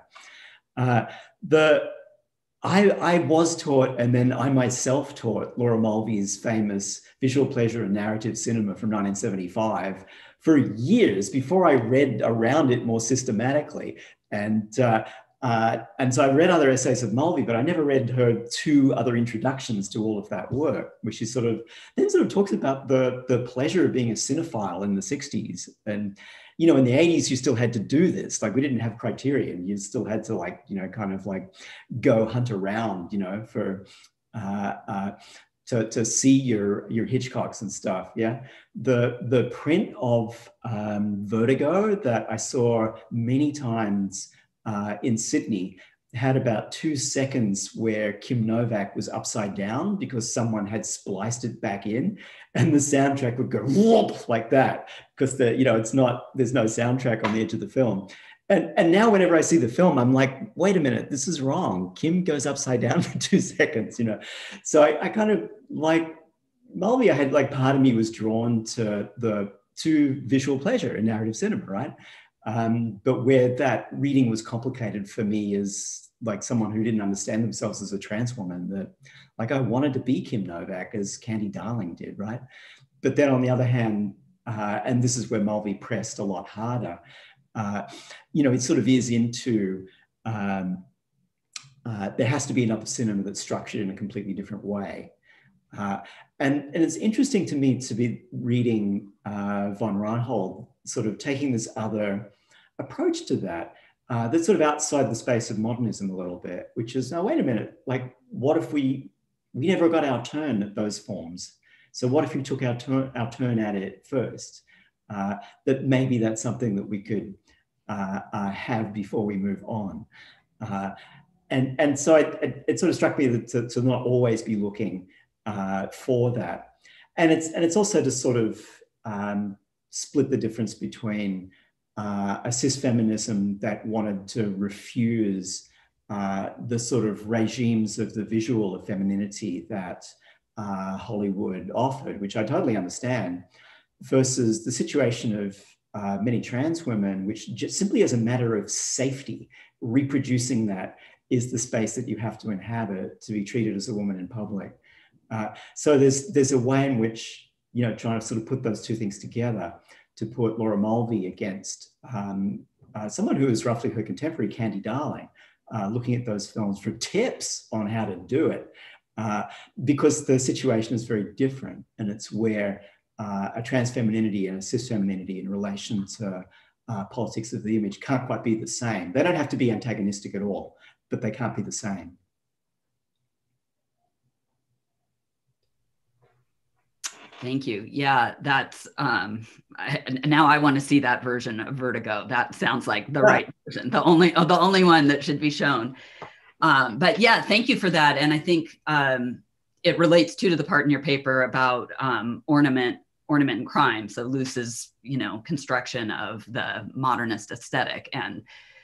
I was taught, and then I myself taught Laura Mulvey's famous visual pleasure and narrative cinema from 1975 for years before I read around it more systematically. And so I read other essays of Mulvey, but I never read her two other introductions to all of that work, which is sort of talks about the pleasure of being a cinephile in the 60s. And, in the 80s, you still had to do this. Like, we didn't have criterion. You still had to go hunt around, for to see your Hitchcocks and stuff. Yeah. The print of Vertigo that I saw many times in Sydney had about 2 seconds where Kim Novak was upside down because someone had spliced it back in, and the soundtrack would go whoop like that because there's no soundtrack on the edge of the film. And now whenever I see the film, I'm like, wait a minute, this is wrong. Kim goes upside down for 2 seconds, So I kind of like Mulvey. I had like part of me was drawn to visual pleasure in narrative cinema, right? But where that reading was complicated for me is like someone who didn't understand themselves as a trans woman, that like I wanted to be Kim Novak as Candy Darling did, right? But then on the other hand, and this is where Mulvey pressed a lot harder, it sort of is into, there has to be another cinema that's structured in a completely different way. And it's interesting to me to be reading von Reinhold sort of taking this other approach to that, that's sort of outside the space of modernism a little bit, which is, now, wait a minute, like, what if we never got our turn at those forms? So what if we took our turn at it first? That maybe that's something that we could have before we move on. And so it sort of struck me that to not always be looking for that. And it's also to sort of split the difference between a cis feminism that wanted to refuse the sort of regimes of the visual of femininity that Hollywood offered, which I totally understand, versus the situation of many trans women, which just simply as a matter of safety, reproducing that is the space that you have to inhabit to be treated as a woman in public. So there's a way in which, trying to sort of put those two things together, to put Laura Mulvey against someone who is roughly her contemporary, Candy Darling, looking at those films for tips on how to do it, because the situation is very different, and it's where a trans femininity and a cis femininity in relation to politics of the image can't quite be the same. They don't have to be antagonistic at all, but they can't be the same. Thank you. Yeah, that's now I want to see that version of Vertigo. That sounds like the right version, the only one that should be shown. But yeah, thank you for that. And I think it relates to the part in your paper about ornament and crime. So Luce's, construction of the modernist aesthetic and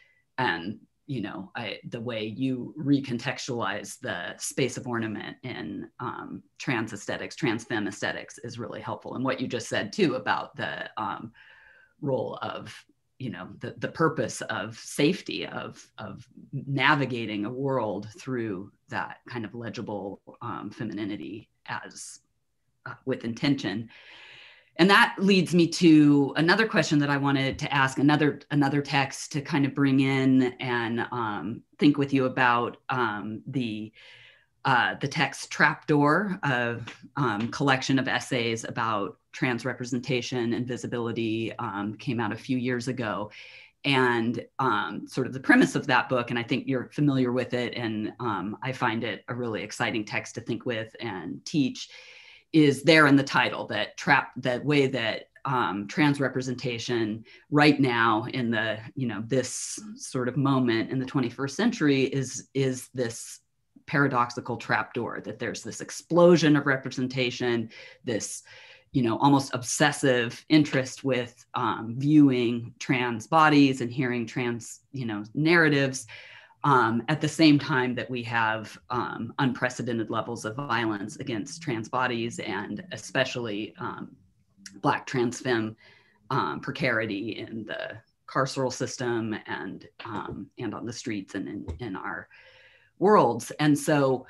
the way you recontextualize the space of ornament in trans aesthetics, trans femme aesthetics is really helpful. And what you just said too about the role of, the purpose of safety, of navigating a world through that kind of legible femininity as with intention. And that leads me to another question that I wanted to ask, another text to kind of bring in and think with you about the text Trapdoor, a collection of essays about trans representation and visibility, came out a few years ago. And sort of the premise of that book, and I think you're familiar with it, and I find it a really exciting text to think with and teach, is there in the title, that way that trans representation right now in the, this sort of moment in the 21st century is this paradoxical trapdoor, that there's this explosion of representation, this, almost obsessive interest with viewing trans bodies and hearing trans, narratives, at the same time that we have unprecedented levels of violence against trans bodies, and especially Black trans femme precarity in the carceral system and on the streets and in our worlds. And so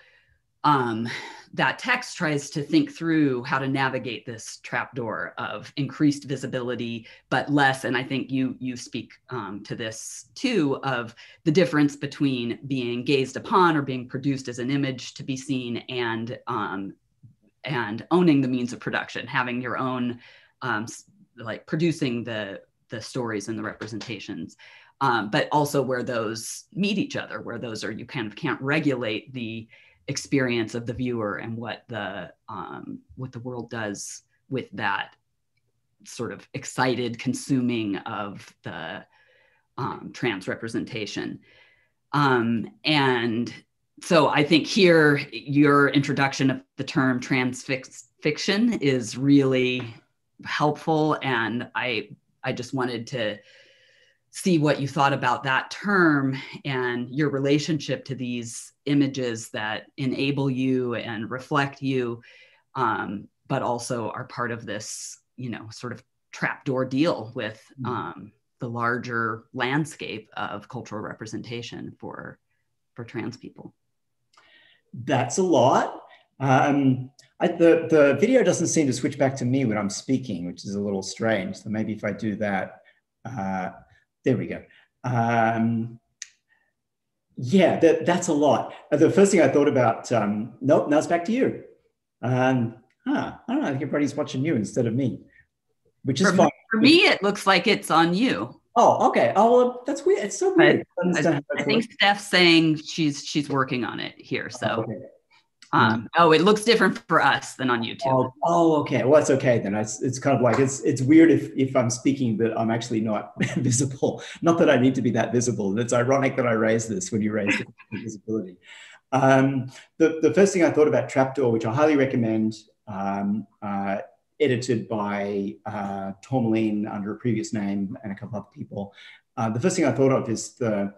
that text tries to think through how to navigate this trapdoor of increased visibility, but less, and I think you speak to this too, of the difference between being gazed upon or being produced as an image to be seen and owning the means of production, having your own, like producing the stories and the representations, but also where those meet each other, where those are, you kind of can't regulate the experience of the viewer and what the world does with that sort of excited consuming of the trans representation. And so I think here, your introduction of the term trans fiction is really helpful. And I just wanted to see what you thought about that term and your relationship to these images that enable you and reflect you, but also are part of this, sort of trapdoor deal with the larger landscape of cultural representation for trans people. That's a lot. The video doesn't seem to switch back to me when I'm speaking, which is a little strange. So maybe if I do that, there we go. Yeah, that's a lot. The first thing I thought about, nope, now it's back to you. I don't know, I think everybody's watching you instead of me, which is fine. For me, it looks like it's on you. Oh, okay. Oh, well, that's weird. It's so weird. I think Steph's saying she's working on it here. So, okay. It looks different for us than on YouTube. Oh, okay. Well, it's okay then. It's kind of like it's weird if I'm speaking, but I'm actually not visible. Not that I need to be that visible. It's ironic that I raised this when you raised the visibility. The first thing I thought about Trapdoor, which I highly recommend, edited by Tourmaline under a previous name and a couple other people. The first thing I thought of is the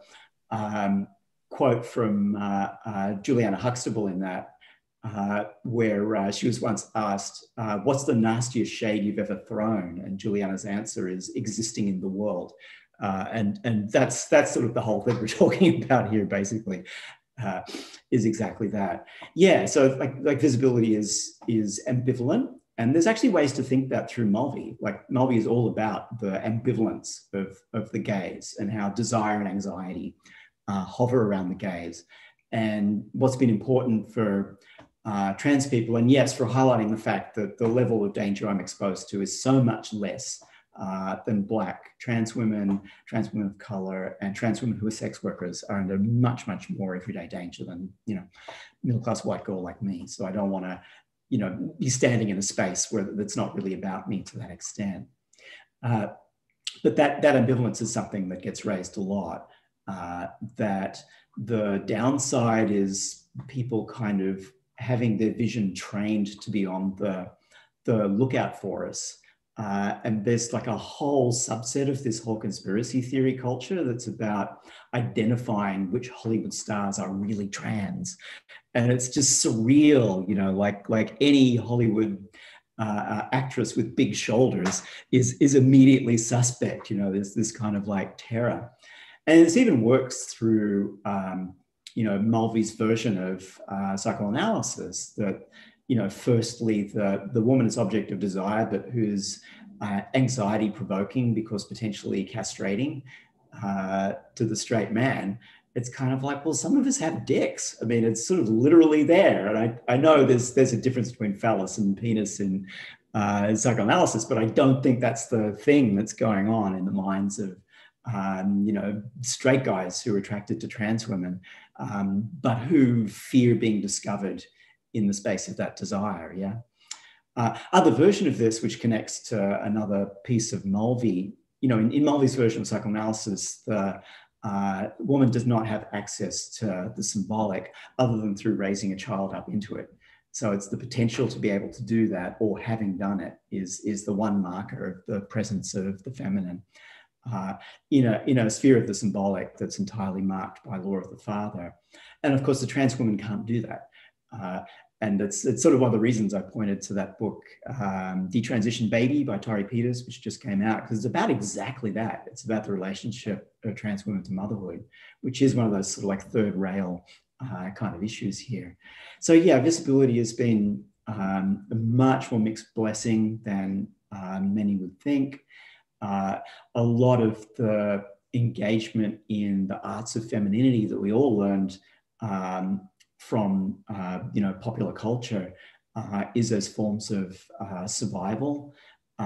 quote from Juliana Huxtable in that, where she was once asked, what's the nastiest shade you've ever thrown? And Juliana's answer is existing in the world. And that's sort of the whole thing we're talking about here, basically, is exactly that. Yeah, so like visibility is ambivalent. And there's actually ways to think that through Mulvey. Like Mulvey is all about the ambivalence of the gaze and how desire and anxiety hover around the gaze. And what's been important for trans people, and yes, for highlighting the fact that the level of danger I'm exposed to is so much less than Black trans women of color, and trans women who are sex workers are under much, much more everyday danger than, middle-class white girl like me. So I don't want to, be standing in a space where that's not really about me to that extent. But that ambivalence is something that gets raised a lot, that the downside is people kind of having their vision trained to be on the lookout for us. And there's like a whole subset of this whole conspiracy theory culture that's about identifying which Hollywood stars are really trans. And it's just surreal, like any Hollywood actress with big shoulders is immediately suspect. There's this kind of like terror. And this even works through, Mulvey's version of psychoanalysis that, firstly, the woman is object of desire, but who's anxiety provoking because potentially castrating to the straight man. It's kind of like, well, some of us have dicks. I mean, it's sort of literally there. And I know there's a difference between phallus and penis in psychoanalysis, but I don't think that's the thing that's going on in the minds of, straight guys who are attracted to trans women, but who fear being discovered in the space of that desire, yeah. Other version of this, which connects to another piece of Mulvey, in Mulvey's version of psychoanalysis, the woman does not have access to the symbolic other than through raising a child up into it. So it's the potential to be able to do that, or having done it, is the one marker of the presence of the feminine. In a sphere of the symbolic that's entirely marked by law of the father. And of course, the trans woman can't do that. And it's sort of one of the reasons I pointed to that book, Detransition Baby by Tari Peters, which just came out, because it's about exactly that. It's about the relationship of trans women to motherhood, which is one of those sort of like third rail kind of issues here. So yeah, visibility has been a much more mixed blessing than many would think. A lot of the engagement in the arts of femininity that we all learned from popular culture is as forms of survival,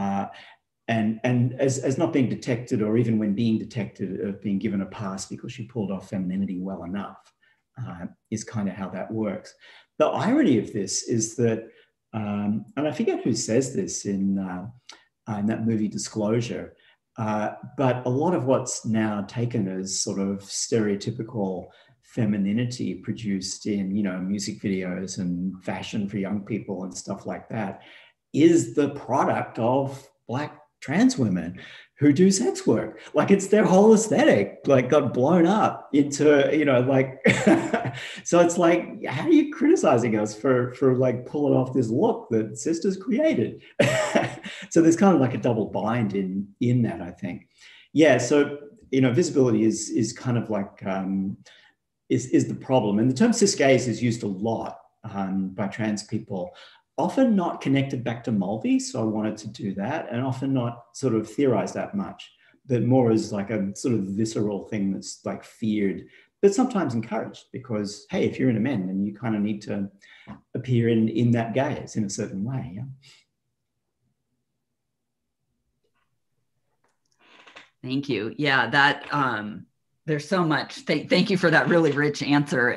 and as not being detected, or even when being detected, of being given a pass because you pulled off femininity well enough, is kind of how that works. The irony of this is that, and I forget who says this in that movie Disclosure, But a lot of what's now taken as sort of stereotypical femininity produced in, music videos and fashion for young people and stuff like that is the product of Black trans women who do sex work. Like, it's their whole aesthetic, like, got blown up into, so it's like, how are you criticizing us for like pulling off this look that sisters created? So there's kind of like a double bind in that, I think. Yeah, so, visibility is kind of like, is the problem. And the term cis gays is used a lot by trans people, often not connected back to Mulvey, so I wanted to do that, and often not sort of theorized that much, but more as like a sort of visceral thing that's like feared, but sometimes encouraged, because, hey, if you're in a men, then you kind of need to appear in that gaze in a certain way. Yeah? Thank you. Yeah, that there's so much. Thank you for that really rich answer.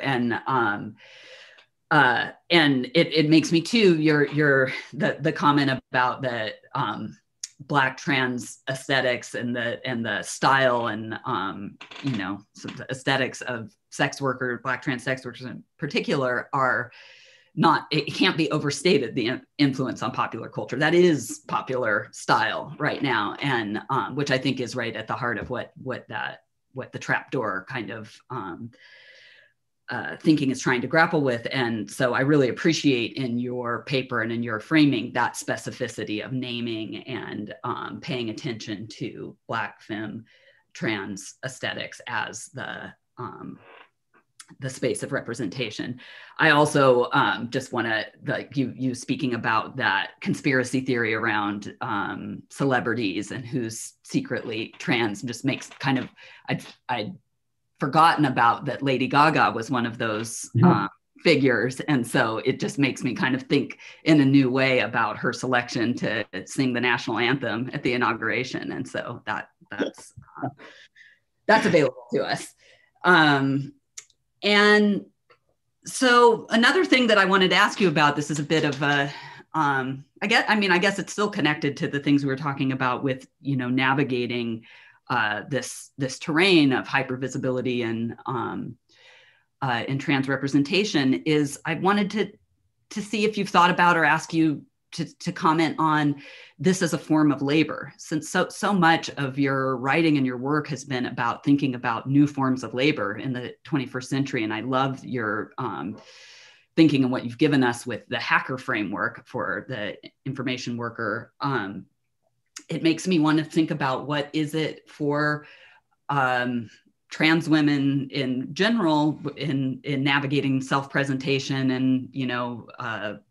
And it makes me too, the comment about the Black trans aesthetics and the style and some of the aesthetics of sex workers, Black trans sex workers in particular, are not, it can't be overstated, the influence on popular culture. That is popular style right now, and which I think is right at the heart of what the trapdoor kind of thinking is trying to grapple with. And so I really appreciate in your paper and in your framing that specificity of naming and paying attention to Black femme trans aesthetics as the space of representation. I also just want to, like, you speaking about that conspiracy theory around celebrities and who's secretly trans just makes kind of, I'd forgotten about that Lady Gaga was one of those figures. And so it just makes me kind of think in a new way about her selection to sing the national anthem at the inauguration. And so that's available to us. And so another thing that I wanted to ask you about, this is a bit of a, I guess it's still connected to the things we were talking about with, navigating this terrain of hypervisibility and in trans representation, is I wanted to see if you've thought about or ask you to comment on this as a form of labor, since so much of your writing and your work has been about thinking about new forms of labor in the 21st century. And I love your thinking and what you've given us with the hacker framework for the information worker. It makes me want to think about what is it for trans women in general in navigating self-presentation and,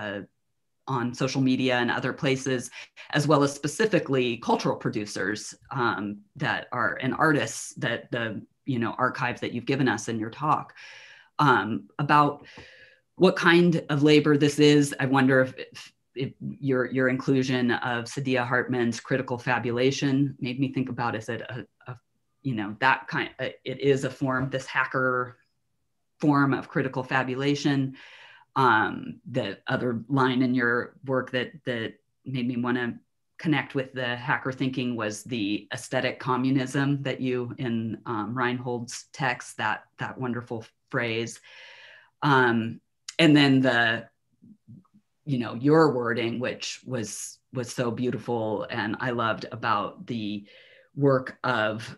on social media and other places, as well as specifically cultural producers that are, and artists that the archive that you've given us in your talk, about what kind of labor this is. I wonder if your inclusion of Saidiya Hartman's critical fabulation made me think about, is it that kind, it is a form, this hacker form of critical fabulation. The other line in your work that made me want to connect with the hacker thinking was the aesthetic communism that you, in Reinhold's text, that wonderful phrase. And then your wording, which was so beautiful and I loved, about the work of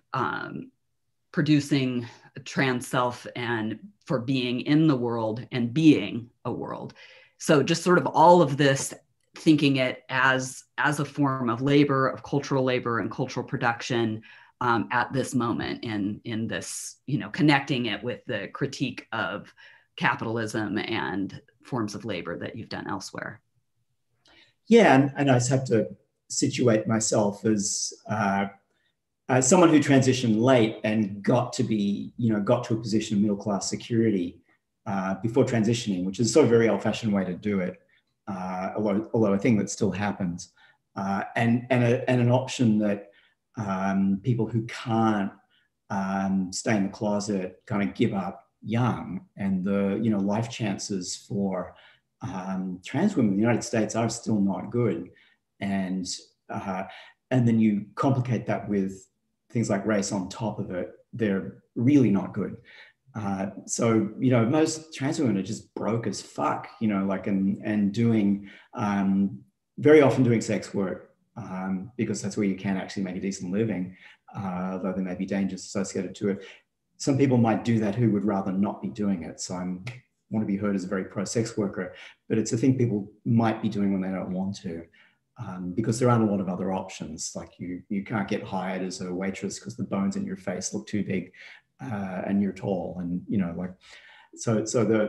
producing a trans self and for being in the world and being a world. So just sort of all of this, thinking it as a form of labor, of cultural labor and cultural production at this moment, in this, connecting it with the critique of capitalism and forms of labor that you've done elsewhere. Yeah, and I just have to situate myself as someone who transitioned late and got to a position of middle-class security before transitioning, which is a sort of very old-fashioned way to do it, although a thing that still happens, and an option that people who can't stay in the closet kind of give up young, and the life chances for trans women in the United States are still not good, and and then you complicate that with things like race on top of it, they're really not good. So, you know, most trans women are just broke as fuck, you know, like, and doing, very often doing sex work, because that's where you can actually make a decent living, though there may be dangers associated to it. Some people might do that who would rather not be doing it. So I want to be heard as a very pro-sex worker, but it's a thing people might be doing when they don't want to, because there aren't a lot of other options. Like you can't get hired as a waitress because the bones in your face look too big, and you're tall, and you know, like, so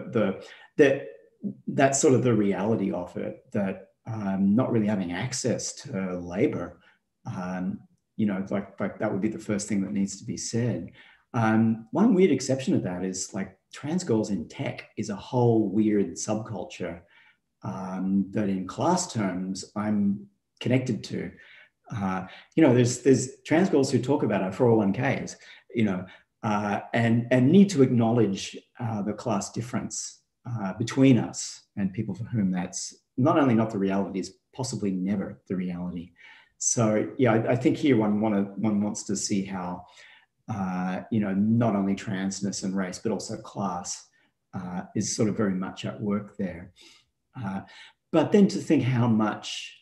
that's sort of the reality of it, that not really having access to labor, you know, like that would be the first thing that needs to be said. One weird exception of that is like trans girls in tech is a whole weird subculture that in class terms I'm connected to. You know, there's trans girls who talk about our 401ks, you know, and need to acknowledge the class difference between us and people for whom that's not only not the reality, is possibly never the reality. So yeah, I think here one wants to see how, you know, not only transness and race, but also class is sort of very much at work there. But then to think how much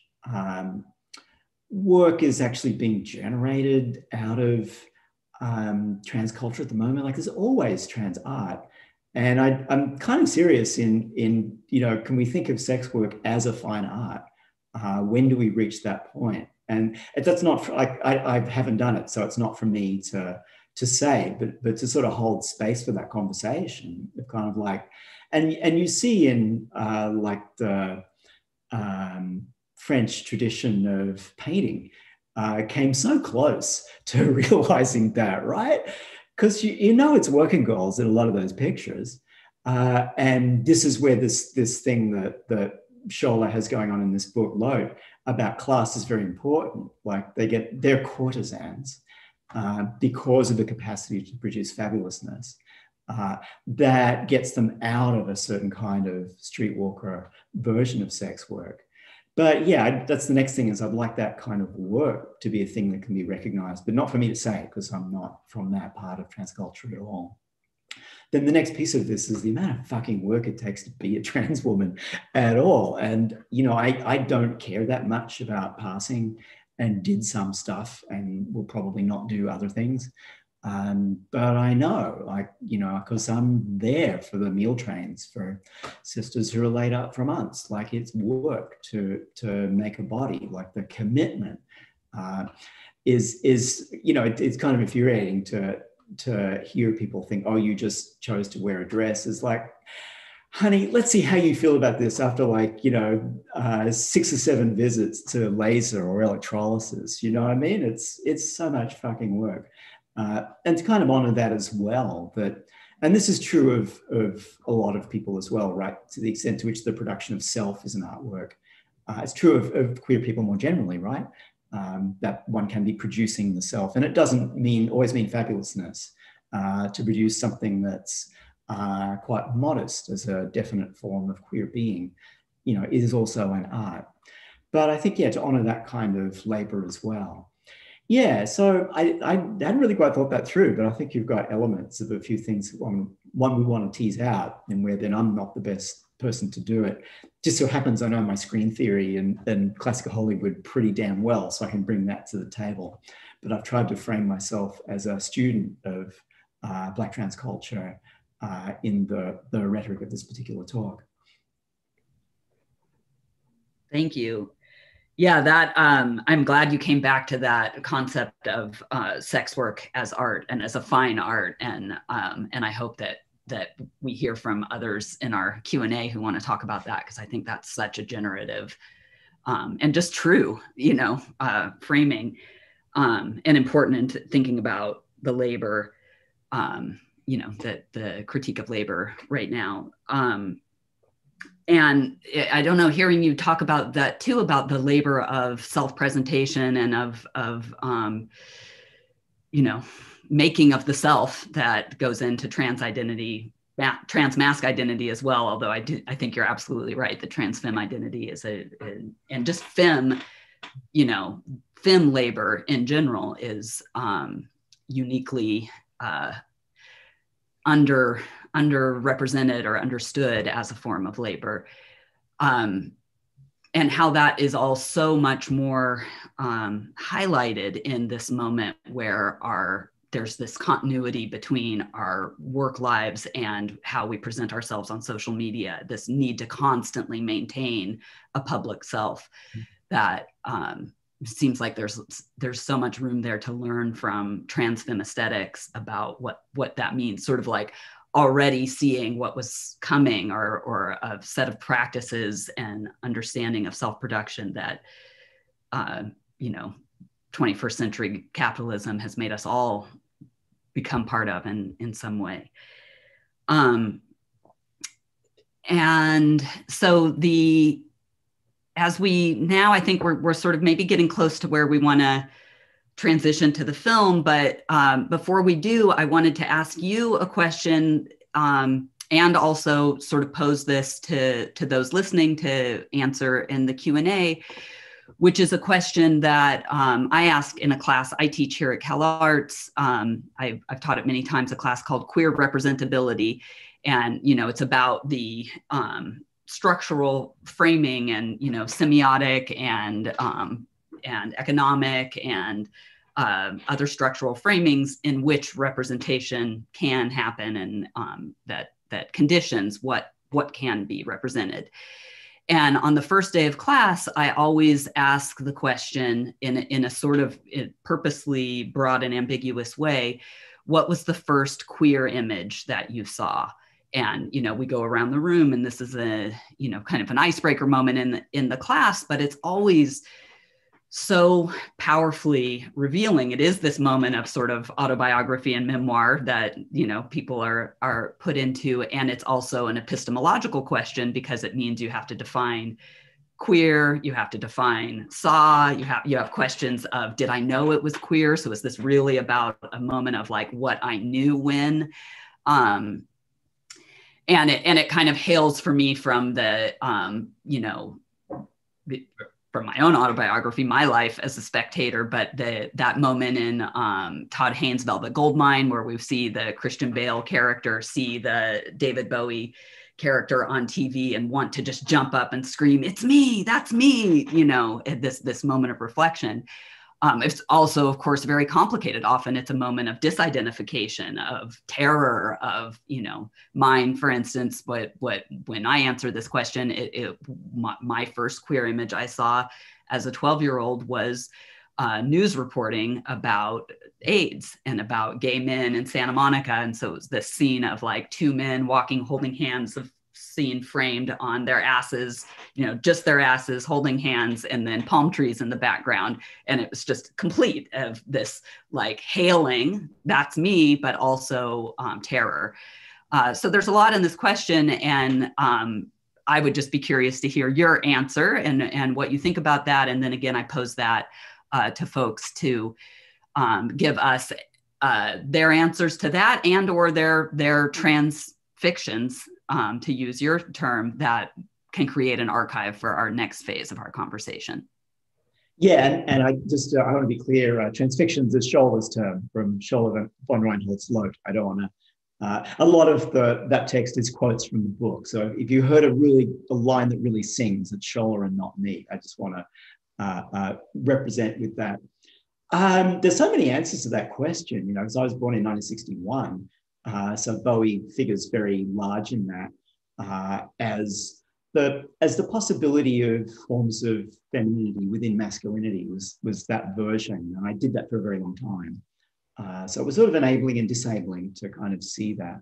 work is actually being generated out of trans culture at the moment. Like there's always trans art. And I'm kind of serious in, you know, can we think of sex work as a fine art? When do we reach that point? And that's not, like, I haven't done it, so it's not for me to say, but to sort of hold space for that conversation, kind of like, and you see in like the French tradition of painting came so close to realizing that, right? Because you know it's working girls in a lot of those pictures, and this is where this thing that Shola has going on in this book, Load, about class is very important. Like they're courtesans because of the capacity to produce fabulousness that gets them out of a certain kind of streetwalker version of sex work. But yeah, that's the next thing, is I'd like that kind of work to be a thing that can be recognized, but not for me to say, because I'm not from that part of trans culture at all. Then the next piece of this is the amount of fucking work it takes to be a trans woman at all. And, you know, I don't care that much about passing, and did some stuff and will probably not do other things. But I know, like, you know, because I'm there for the meal trains for sisters who are laid up for months. Like, it's work to make a body. Like, the commitment is you know, it's kind of infuriating to hear people think, oh, you just chose to wear a dress. Is like, honey, let's see how you feel about this after, like, you know, 6 or 7 visits to laser or electrolysis. You know what I mean? It's so much fucking work. And to kind of honor that as well, and this is true of a lot of people as well, right? To the extent to which the production of self is an artwork. It's true of queer people more generally, right? That one can be producing the self. And it doesn't always mean fabulousness. To produce something that's quite modest as a definite form of queer being, you know, is also an art. But I think, yeah, to honor that kind of labor as well. Yeah, so I hadn't really quite thought that through, but I think you've got elements of a few things. One we want to tease out, and where then I'm not the best person to do it. Just so happens I know my screen theory and classical Hollywood pretty damn well, so I can bring that to the table. But I've tried to frame myself as a student of Black trans culture in the rhetoric of this particular talk. Thank you. Yeah, that I'm glad you came back to that concept of sex work as art and as a fine art, and I hope that we hear from others in our Q&A who want to talk about that, because I think that's such a generative and just true, you know, framing, and important in thinking about the labor, you know, the critique of labor right now. And I don't know, hearing you talk about that too, about the labor of self-presentation and of you know, making of the self that goes into trans identity, trans masc identity as well. Although I think you're absolutely right. The trans femme identity is and just femme, you know, femme labor in general is uniquely underrepresented or understood as a form of labor. And how that is all so much more highlighted in this moment where there's this continuity between our work lives and how we present ourselves on social media, this need to constantly maintain a public self that seems like there's so much room there to learn from trans femme aesthetics about what that means, sort of like already seeing what was coming, or a set of practices and understanding of self-production that, 21st century capitalism has made us all become part of in some way. And so as we now, I think we're sort of maybe getting close to where we want to transition to the film, but before we do, I wanted to ask you a question, and also sort of pose this to those listening to answer in the Q&A, which is a question that I ask in a class I teach here at CalArts. I've taught it many times, a class called Queer Representability, and it's about the structural framing and semiotic and economic and other structural framings in which representation can happen, and that conditions what can be represented. And on the first day of class, I always ask the question in a sort of purposely broad and ambiguous way: what was the first queer image that you saw? And we go around the room, and this is a kind of an icebreaker moment in the class, but it's always so powerfully revealing. It is this moment of sort of autobiography and memoir that people are put into, and it's also an epistemological question, because it means you have to define queer, you have to define saw, you have questions of, did I know it was queer? So is this really about a moment of like what I knew when? And it kind of hails for me from the from my own autobiography, my life as a spectator, but that moment in Todd Haynes' Velvet Goldmine, where we see the Christian Bale character see the David Bowie character on TV and want to just jump up and scream, "It's me, that's me," at this moment of reflection. It's also, of course, very complicated. Often it's a moment of disidentification, of terror, of, mine, for instance. But when I answer this question, my first queer image I saw as a 12-year-old was news reporting about AIDS and about gay men in Santa Monica. And so it was this scene of like two men walking, holding hands, of scene framed on their asses, just their asses holding hands, and then palm trees in the background. And it was just complete of this like hailing, that's me, but also terror. So there's a lot in this question, and I would just be curious to hear your answer and what you think about that. And then again, I pose that to folks to give us their answers to that, and or their trans fictions, to use your term, that can create an archive for our next phase of our conversation. Yeah, and I just I want to be clear. Transfictions is Scholler's term from Scholler von Reinhold's Lot. I don't want to. A lot of that text is quotes from the book. So if you heard a line that really sings, it's Scholler and not me. I just want to represent with that. There's so many answers to that question. Because I was born in 1961. So Bowie figures very large in that as the possibility of forms of femininity within masculinity was that version, and I did that for a very long time. So it was sort of enabling and disabling to kind of see that.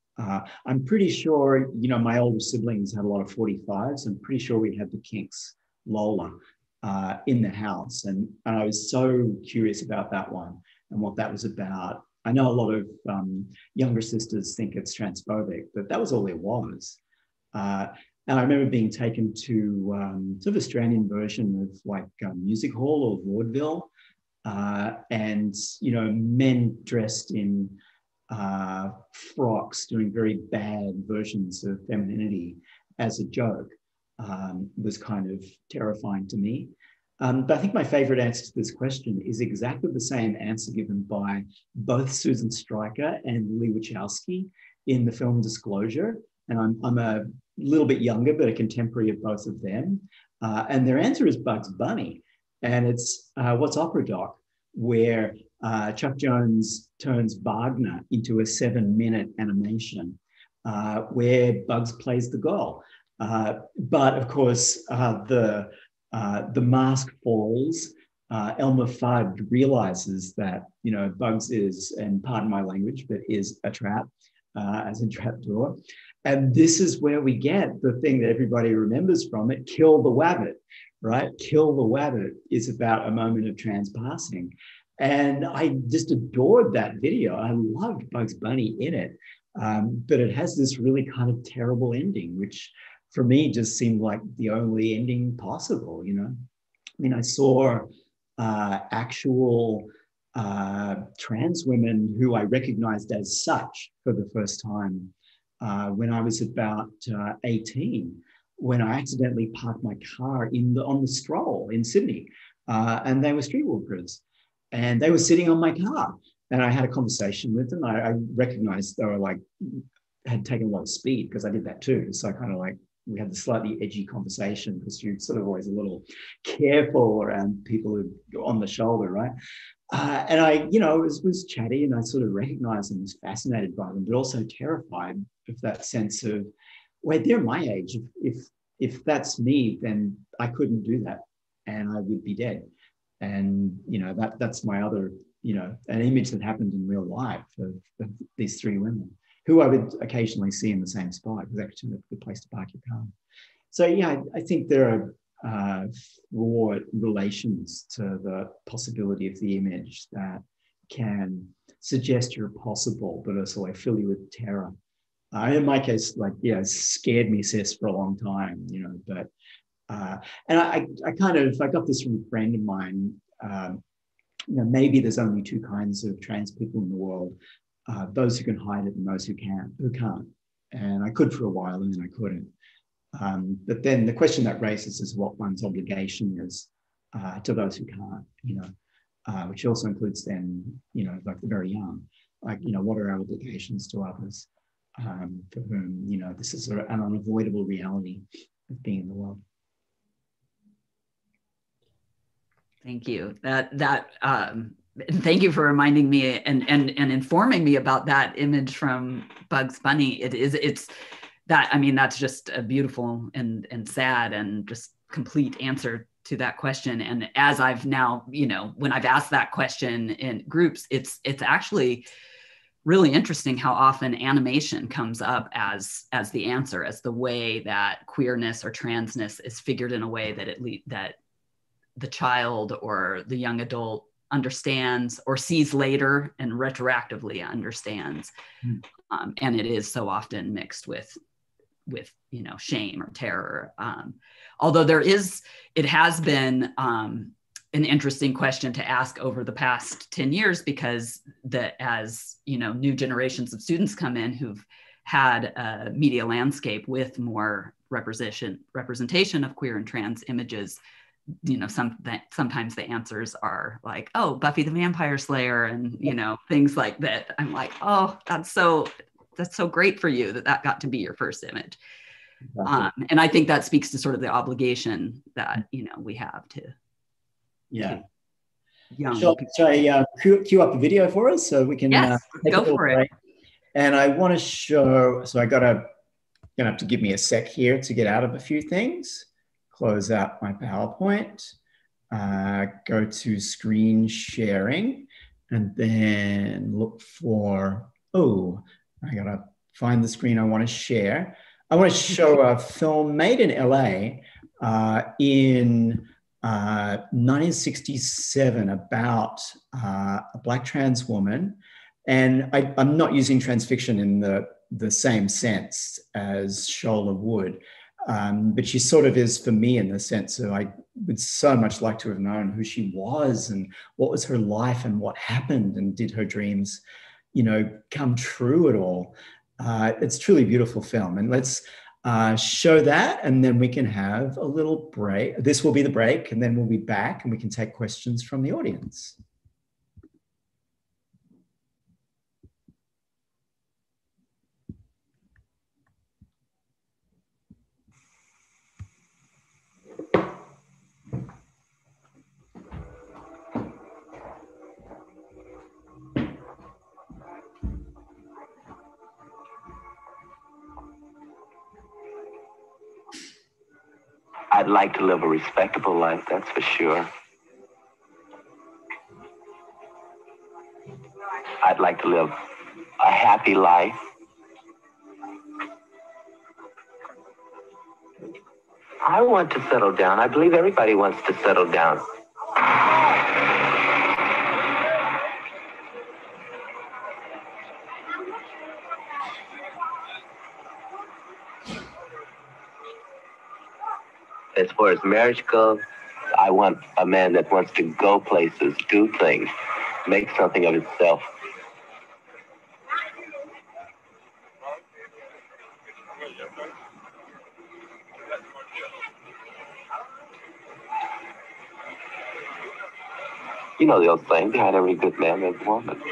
I'm pretty sure, my older siblings had a lot of 45s. I'm pretty sure we had the Kinks Lola in the house, and I was so curious about that one and what that was about. I know a lot of younger sisters think it's transphobic, but that was all there was. And I remember being taken to sort of Australian version of like music hall or vaudeville, and men dressed in frocks doing very bad versions of femininity as a joke was kind of terrifying to me. But I think my favorite answer to this question is exactly the same answer given by both Susan Stryker and Lee Wachowski in the film Disclosure. And I'm a little bit younger, but a contemporary of both of them. And their answer is Bugs Bunny. And it's What's Opera Doc, where Chuck Jones turns Wagner into a 7-minute animation where Bugs plays the girl. But of course, the mask falls. Elmer Fudd realizes that, you know, Bugs is, and pardon my language, but is a trap, as in trapdoor. And this is where we get the thing that everybody remembers from it, Kill the Wabbit, right? Kill the Wabbit is about a moment of transpassing. And I just adored that video. I loved Bugs Bunny in it. But it has this really kind of terrible ending, which for me just seemed like the only ending possible, you know? I mean, I saw actual trans women who I recognized as such for the first time when I was about 18, when I accidentally parked my car on the Stroll in Sydney, and they were streetwalkers, and they were sitting on my car, and I had a conversation with them. I recognized they were like, had taken a lot of speed, because I did that too. So I kind of like, we had this slightly edgy conversation, because you're sort of always a little careful around people who go on the shoulder, right? And I, you know, was chatty, and I sort of recognized them, was fascinated by them, but also terrified of that sense of, wait, they're my age. If that's me, then I couldn't do that, and I would be dead. And, you know, that's my other, you know, an image that happened in real life of these three women who I would occasionally see in the same spot. It was actually a good place to park your car. So yeah, I think there are broad relations to the possibility of the image that can suggest you're possible, but also like fill you with terror. In my case, like, yeah, it scared me, sis, for a long time, you know, but, and I got this from a friend of mine. You know, maybe there's only two kinds of trans people in the world, those who can hide it and those who can't. And I could for a while, and then I couldn't. But then the question that raises is what one's obligation is to those who can't, you know, which also includes then, you know, like the very young, like, you know, what are our obligations to others for whom, you know, this is an unavoidable reality of being in the world. Thank you. Thank you for reminding me and informing me about that image from Bugs Bunny. It's that, I mean, that's just a beautiful and sad and just complete answer to that question. And as I've now, you know, when I've asked that question in groups, it's actually really interesting how often animation comes up as the answer, as the way that queerness or transness is figured in a way that that the child or the young adult understands or sees later and retroactively understands. And it is so often mixed with, you know, shame or terror. Although it has been an interesting question to ask over the past 10 years, because as, you know, new generations of students come in who've had a media landscape with more representation of queer and trans images, you know, sometimes the answers are like, oh, Buffy the Vampire Slayer, and, you know, things like that. I'm like, oh, that's so great for you that got to be your first image. Exactly. And I think that speaks to sort of the obligation that, you know, we have to. Yeah. Shall I cue up a video for us so we can go for it. And I want to show, so gonna have to give me a sec here to get out of a few things. Close out my PowerPoint, go to screen sharing, and then look for, I gotta find the screen I want to share. I want to show a film made in LA in 1967 about a Black trans woman. And I'm not using trans fiction in the same sense as Shola would. But she sort of is for me in the sense of I would so much like to have known who she was and what was her life and what happened, and did her dreams, you know, come true at all. It's truly a beautiful film. And show that, and then we can have a little break. This will be the break, and then we'll be back and we can take questions from the audience. I'd like to live a respectable life, that's for sure. I'd like to live a happy life. I want to settle down. I believe everybody wants to settle down. As far as marriage goes, I want a man that wants to go places, do things, make something of himself. You know the old saying, behind every good man there's a woman.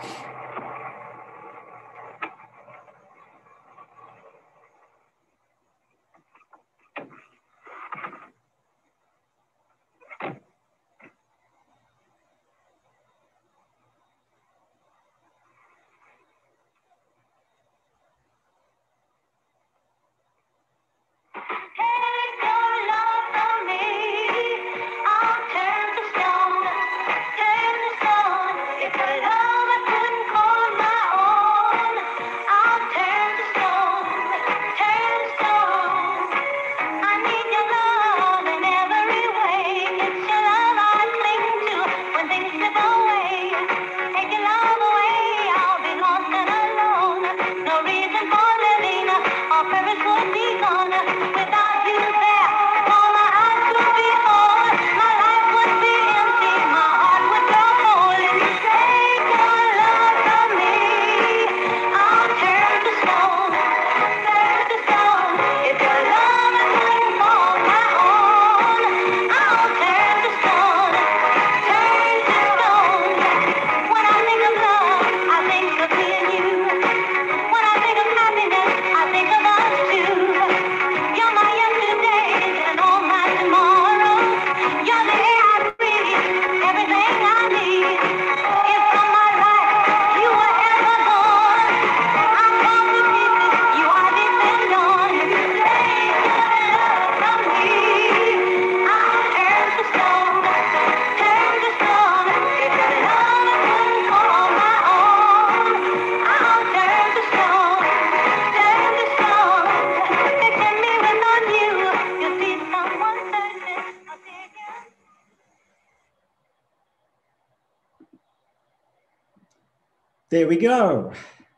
There we go.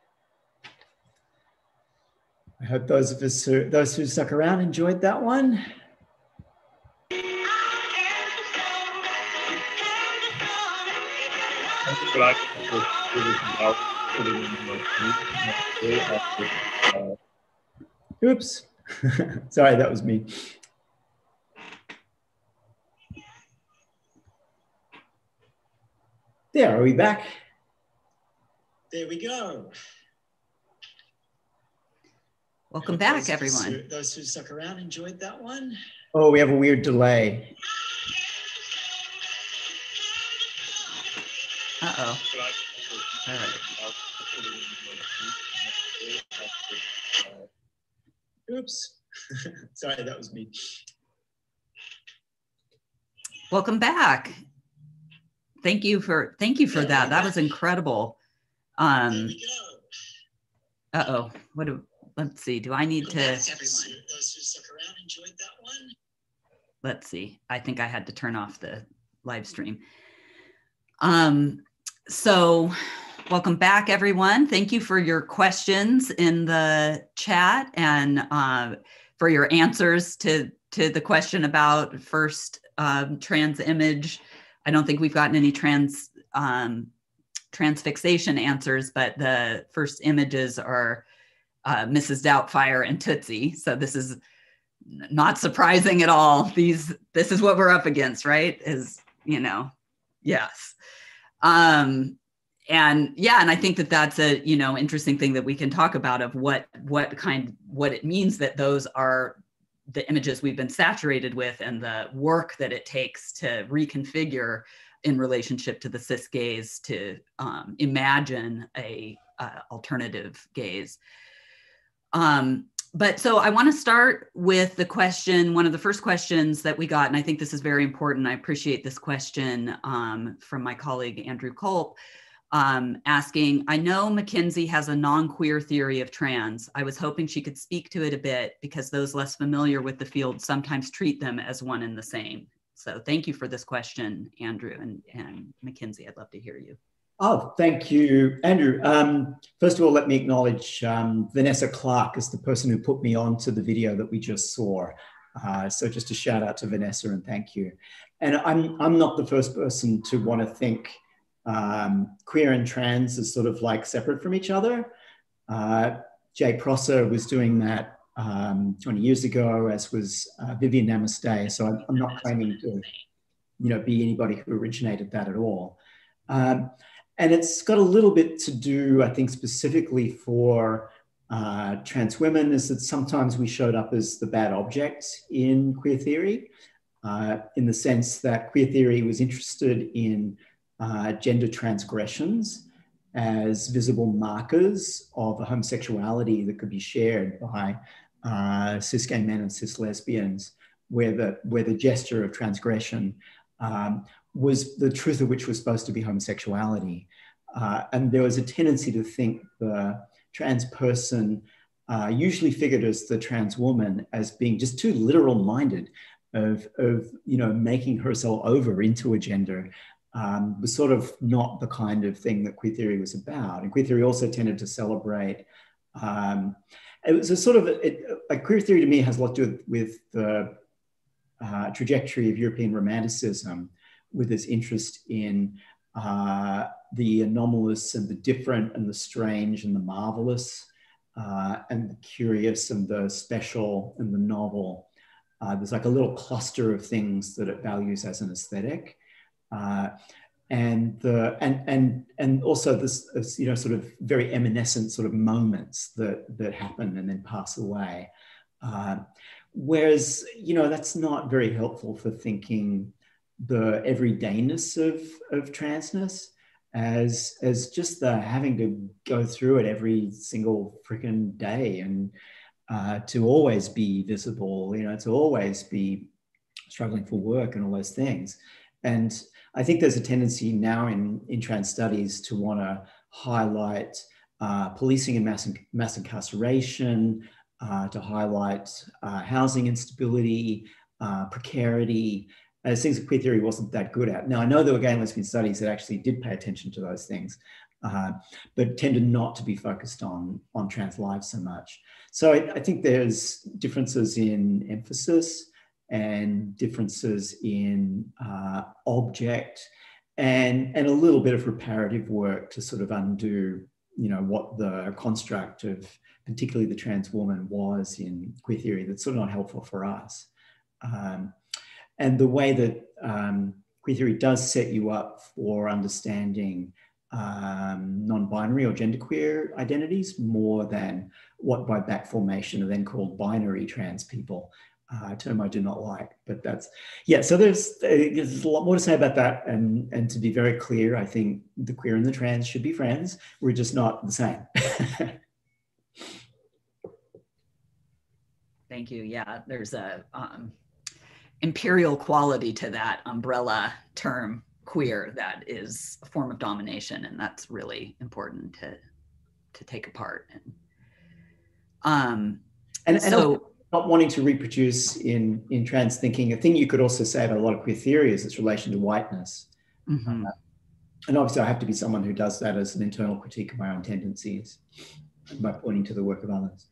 I hope those of us those who stuck around enjoyed that one. Oops. Sorry, that was me. There, are we back? There we go. Welcome back, everyone. Those who stuck around enjoyed that one. Oh, we have a weird delay. Uh-oh. All right. Oops. Sorry, that was me. Welcome back. Thank you for that. That was incredible. Uh-oh. Let's see. Do I need to? Those who stuck around enjoyed that one. Let's see. I think I had to turn off the live stream. So welcome back, everyone. Thank you for your questions in the chat and for your answers to the question about first trans image. I don't think we've gotten any transfixation answers, but the first images are Mrs. Doubtfire and Tootsie. So this is not surprising at all. This is what we're up against, right? Is, yes. And I think that that's a, interesting thing that we can talk about of what it means that those are the images we've been saturated with and the work that it takes to reconfigure in relationship to the cis gaze to imagine a alternative gaze. But so I want to start with the question, one of the first questions that we got, and I think this is very important. I appreciate this question from my colleague, Andrew Culp, asking, I know McKenzie has a non-queer theory of trans. I was hoping she could speak to it a bit because those less familiar with the field sometimes treat them as one and the same. So thank you for this question, Andrew and McKenzie. I'd love to hear you. Oh, thank you, Andrew. First of all, let me acknowledge Vanessa Clark is the person who put me on to the video that we just saw. So just a shout out to Vanessa and thank you. And I'm not the first person to want to think queer and trans as sort of like separate from each other. Jay Prosser was doing that 20 years ago, as was Vivian Namaste. So I'm not claiming to, be anybody who originated that at all. And it's got a little bit to do, I think, specifically for trans women, is that sometimes we showed up as the bad object in queer theory, in the sense that queer theory was interested in gender transgressions as visible markers of a homosexuality that could be shared by cis gay men and cis lesbians, where the gesture of transgression was the truth of which was supposed to be homosexuality. And there was a tendency to think the trans person, usually figured as the trans woman, as being just too literal minded of making herself over into a gender, was sort of not the kind of thing that queer theory was about. And queer theory also tended to celebrate, it was a sort of, queer theory to me has a lot to do with the trajectory of European Romanticism, with its interest in the anomalous and the different and the strange and the marvelous and the curious and the special and the novel. There's like a little cluster of things that it values as an aesthetic. And also this, sort of very evanescent sort of moments that happen and then pass away. Whereas, that's not very helpful for thinking the everydayness of transness as just the having to go through it every single freaking day, and to always be visible, to always be struggling for work and all those things. And I think there's a tendency now in trans studies to want to highlight policing and mass incarceration, to highlight housing instability, precarity, as things that queer theory wasn't that good at. Now, I know there were gay and lesbian studies that actually did pay attention to those things, but tended not to be focused on trans lives so much. So I think there's differences in emphasis and differences in object, and a little bit of reparative work to sort of undo, what the construct of particularly the trans woman was in queer theory that's sort of not helpful for us. And the way that queer theory does set you up for understanding non-binary or genderqueer identities more than what by back formation are then called binary trans people, a term I do not like, but that's, yeah, so there's a lot more to say about that. And to be very clear, I think the queer and the trans should be friends. We're just not the same. Thank you. Yeah, there's a imperial quality to that umbrella term queer that is a form of domination, and that's really important to take apart. And so not wanting to reproduce in trans thinking, a thing you could also say about a lot of queer theory is its relation to whiteness. Mm-hmm. And obviously I have to be someone who does that as an internal critique of my own tendencies by pointing to the work of others.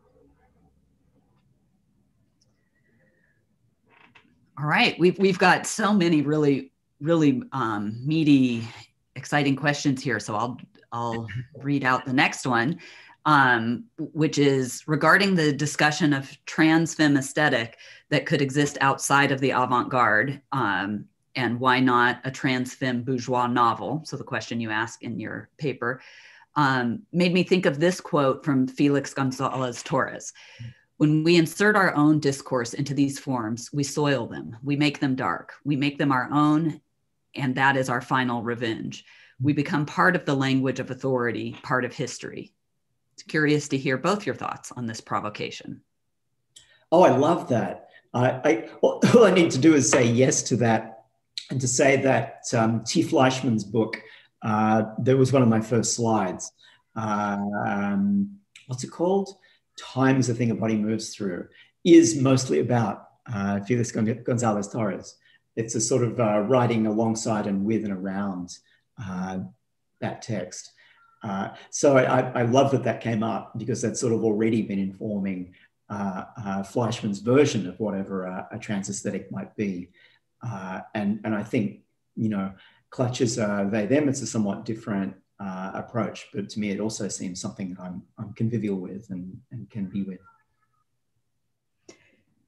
All right, we've got so many really meaty, exciting questions here. So I'll read out the next one, which is regarding the discussion of trans femme aesthetic that could exist outside of the avant-garde, and why not a trans femme bourgeois novel? So the question you ask in your paper made me think of this quote from Felix Gonzalez Torres. When we insert our own discourse into these forms, we soil them, we make them dark, we make them our own, and that is our final revenge. We become part of the language of authority, part of history. Curious to hear both your thoughts on this provocation. Oh, I love that. All I need to do is say yes to that, and to say that T. Fleischman's book, that was one of my first slides. What's it called? Time is the thing a body moves through, is mostly about Felix Gonzalez Torres. It's a sort of writing alongside and with and around that text. So I love that came up, because that's sort of already been informing Fleischman's version of whatever a trans aesthetic might be. And I think, clutches they, them, it's a somewhat different approach, but to me it also seems something that I'm convivial with and can be with.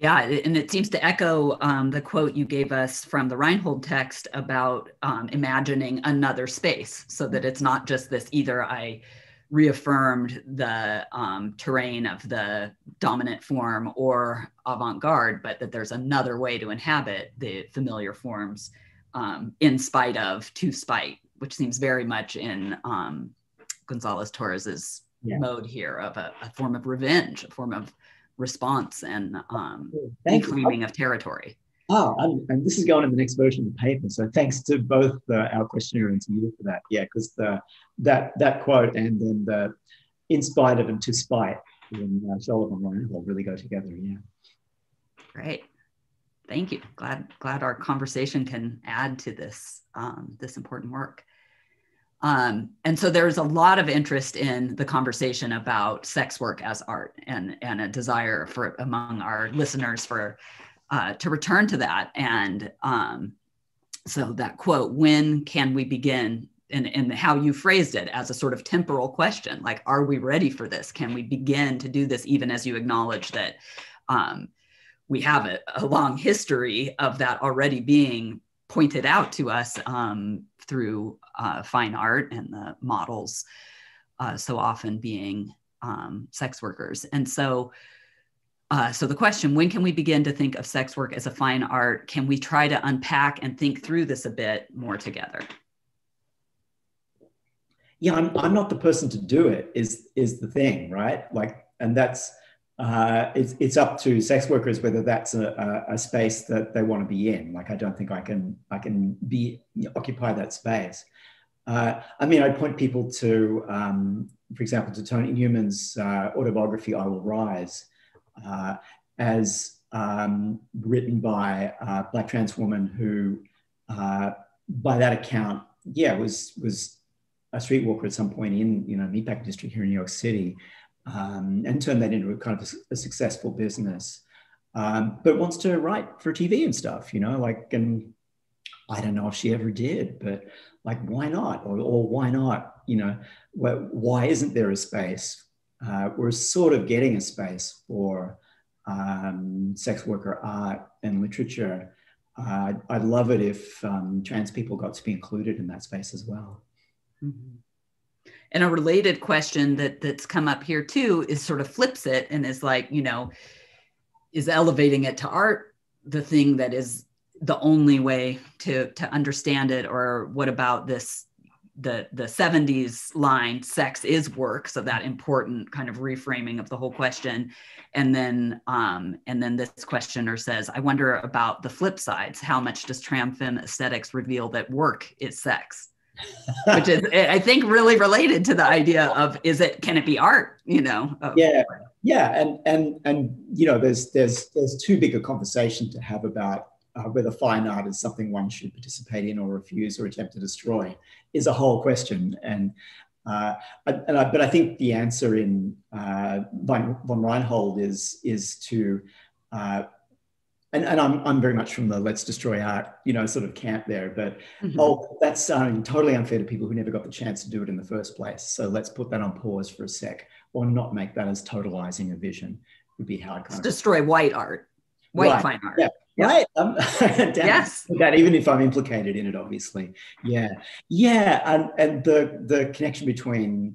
Yeah, and it seems to echo the quote you gave us from the Reinhold text about imagining another space, so that it's not just this either I reaffirmed the terrain of the dominant form or avant-garde, but that there's another way to inhabit the familiar forms in spite of, to spite, which seems very much in Gonzalez Torres's mode here of a form of revenge, a form of response and reclaiming of territory. And this is going in the next version of the paper. So thanks to both our questionnaire and to you for that. Yeah, because that quote and then the in spite of and to spite in Charlotte and Reinhold really go together. Yeah. Great. Thank you. Glad our conversation can add to this this important work. And so there's a lot of interest in the conversation about sex work as art, and a desire for among our listeners for to return to that. And so that quote, when can we begin, and how you phrased it as a sort of temporal question, like, are we ready for this? Can we begin to do this, even as you acknowledge that we have a long history of that already being pointed out to us through fine art and the models so often being sex workers. And so the question, when can we begin to think of sex work as a fine art? Can we try to unpack and think through this a bit more together? Yeah, I'm not the person to do it, is the thing, right? Like, and that's, it's up to sex workers whether that's a space that they want to be in. Like, I don't think I can occupy that space. I mean, I'd point people to, for example, to Tony Newman's autobiography, I Will Rise, as written by a Black trans woman who, by that account, was a streetwalker at some point in, Meatpacking District here in New York City, and turned that into a kind of a successful business, but wants to write for TV and stuff, like, and I don't know if she ever did, but like, why not? Or why not? Why isn't there a space? We're sort of getting a space for sex worker art and literature. I'd love it if trans people got to be included in that space as well. Mm-hmm. And a related question that's come up here too is sort of flips it and is like, is elevating it to art the thing that is the only way to understand it? Or what about this, the 70s line, sex is work? So that important kind of reframing of the whole question. And then this questioner says, I wonder about the flip sides. How much does tram femme aesthetics reveal that work is sex? Which is, I think, really related to the idea of, can it be art? Yeah, and there's too big a conversation to have about whether fine art is something one should participate in or refuse or attempt to destroy, is a whole question. But I think the answer in von Reinhold is to. And I'm very much from the let's destroy art, sort of camp there. But that's totally unfair to people who never got the chance to do it in the first place. So let's put that on pause for a sec, or not make that as totalizing a vision would be how I'd kind of destroy white art, fine art. Yeah. Right. Yes. That, even if I'm implicated in it, obviously. Yeah. And the connection between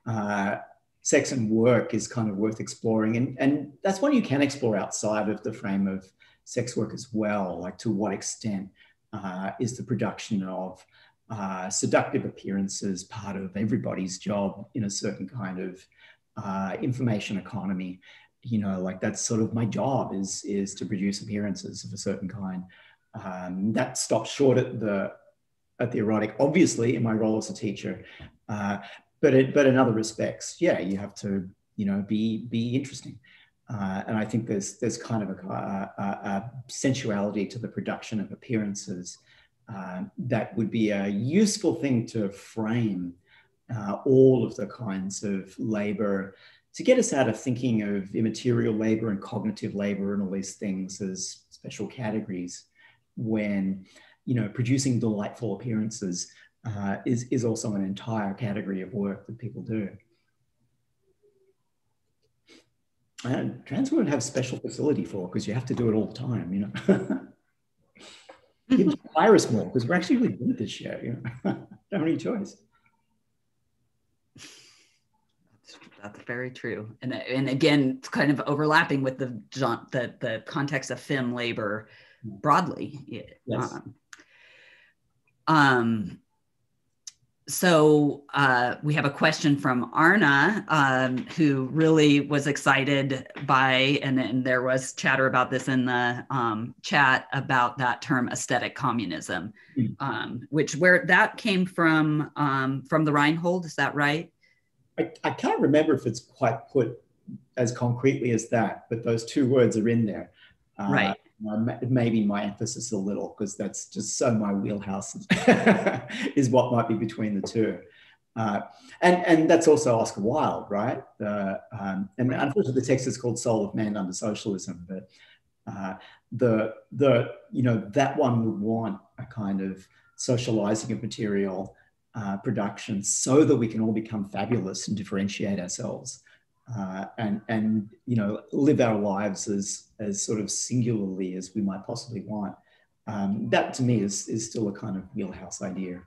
sex and work is kind of worth exploring, and that's one you can explore outside of the frame of sex work as well. Like, to what extent is the production of seductive appearances part of everybody's job in a certain kind of information economy? Like, that's sort of my job is to produce appearances of a certain kind. That stops short at the erotic, obviously, in my role as a teacher. But in other respects, you have to, be interesting. And I think there's kind of a sensuality to the production of appearances that would be a useful thing to frame all of the kinds of labor, to get us out of thinking of immaterial labor and cognitive labor and all these things as special categories, when, producing delightful appearances is also an entire category of work that people do. And trans women have special facility for, because you have to do it all the time, you know. You have to hire us more because we're actually really good at this show, you know. Don't have any choice. That's very true. And again, it's kind of overlapping with the context of femme labor broadly. Yes. So we have a question from Arna, who really was excited by, and there was chatter about this in the chat about that term aesthetic communism, where that came from the Reinhold, is that right? I can't remember if it's quite put as concretely as that, but those two words are in there. Right. Maybe my emphasis a little, because that's just so my wheelhouse is what might be between the two. And that's also Oscar Wilde, right? And unfortunately, the text is called Soul of Man Under Socialism, but that one would want a kind of socializing of material production so that we can all become fabulous and differentiate ourselves. And live our lives as sort of singularly as we might possibly want. That to me is still a kind of wheelhouse idea.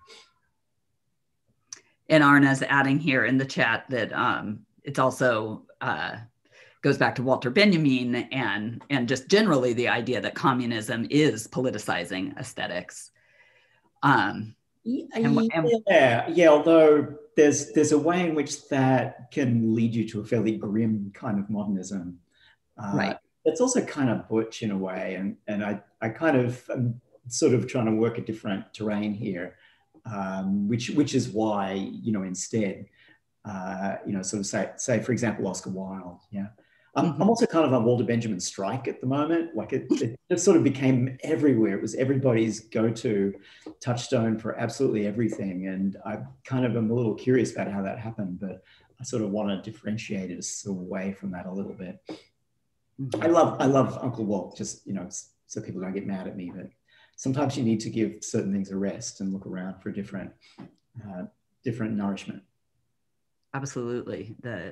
And Arna's adding here in the chat that it's also goes back to Walter Benjamin and just generally the idea that communism is politicizing aesthetics. Although there's a way in which that can lead you to a fairly grim kind of modernism. Right. It's also kind of butch in a way, and I kind of am sort of trying to work a different terrain here, which is why, instead, sort of say for example, Oscar Wilde, yeah. I'm also kind of on Walter Benjamin's strike at the moment. Like it just sort of became everywhere. It was everybody's go-to touchstone for absolutely everything. And I kind of am a little curious about how that happened, but I sort of want to differentiate us away from that a little bit. I love Uncle Walt, just, so people don't get mad at me, but sometimes you need to give certain things a rest and look around for different nourishment. Absolutely.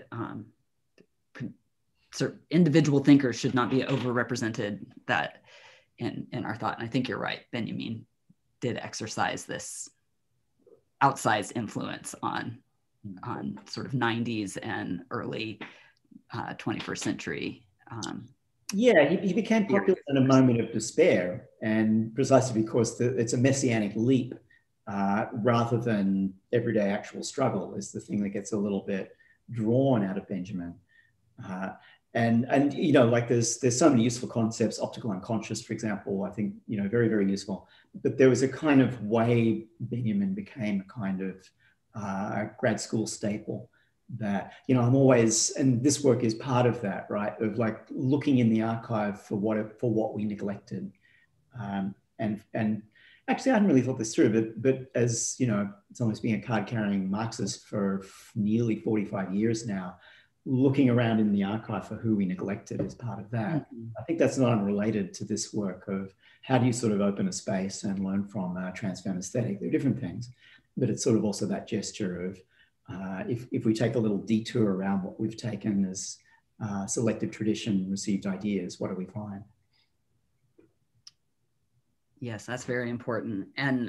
Individual thinkers should not be overrepresented that in our thought. And I think you're right. Benjamin did exercise this outsized influence on sort of 90s and early 21st century. He became popular in a moment of despair, and precisely because it's a messianic leap rather than everyday actual struggle is the thing that gets a little bit drawn out of Benjamin. And like there's so many useful concepts, optical unconscious, for example, I think, very, very useful. But there was a kind of way Benjamin became a kind of grad school staple that, I'm always, and this work is part of that, right? Of like looking in the archive for what we neglected. And actually, I hadn't really thought this through, but as, it's almost being a card-carrying Marxist for nearly 45 years now, looking around in the archive for who we neglected is part of that. I think that's not unrelated to this work of how do you sort of open a space and learn from trans femme aesthetic. They're different things, but it's sort of also that gesture of if we take a little detour around what we've taken as selective tradition, received ideas, what do we find? Yes, that's very important. And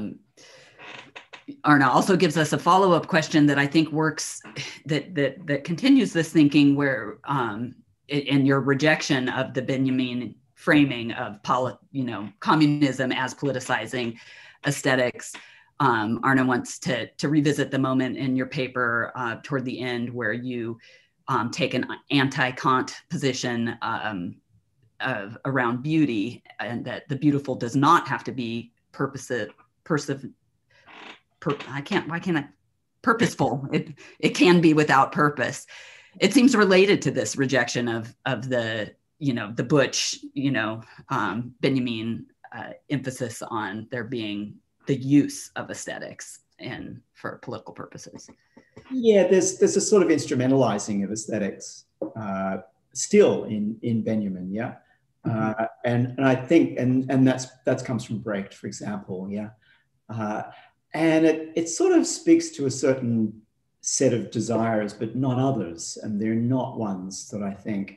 Arna also gives us a follow-up question that I think works, that continues this thinking where in your rejection of the Benjamin framing of communism as politicizing aesthetics. Arna wants to revisit the moment in your paper toward the end where you take an anti-Kant position around beauty, and that the beautiful does not have to be purposeful. It can be without purpose. It seems related to this rejection of the the butch Benjamin emphasis on there being the use of aesthetics and for political purposes. Yeah, there's a sort of instrumentalizing of aesthetics still in Benjamin, yeah. And I think and that comes from Brecht, for example, yeah. And it sort of speaks to a certain set of desires, but not others. And they're not ones that I think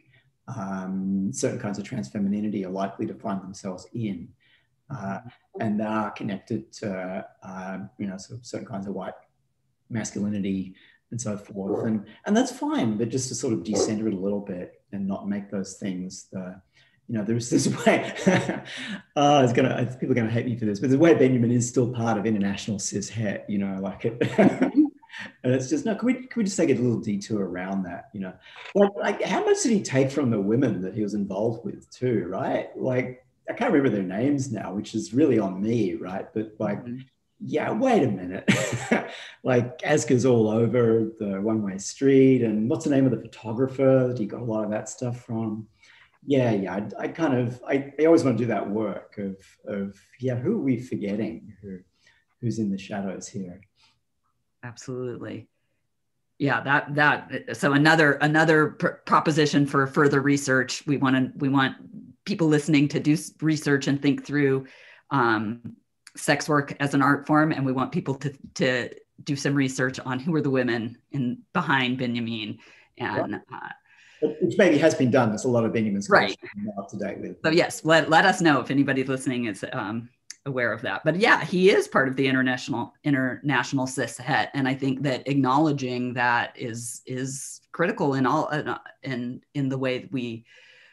certain kinds of trans femininity are likely to find themselves in. And they are connected to, sort of certain kinds of white masculinity and so forth. And that's fine, but just to sort of decenter it a little bit and not make those things there's this way, people are going to hate me for this, but the way Benjamin is still part of international cis het, like it. And it's just, no, can we just take a little detour around that, like how much did he take from the women that he was involved with too, right? Like, I can't remember their names now, which is really on me, right? But like, yeah, wait a minute. Like Asker's all over the one-way street, and what's the name of the photographer that he got a lot of that stuff from? Yeah. I always want to do that work of who are we forgetting? Who's in the shadows here? Absolutely. Yeah, so another proposition for further research. We want people listening to do research and think through sex work as an art form, and we want people to do some research on who are the women behind Benjamin, and which maybe has been done. There's a lot of Benjamin's right up to date with. So yes, let us know if anybody listening is aware of that. But yeah, he is part of the international cis het, and I think that acknowledging that is critical in all in the way that we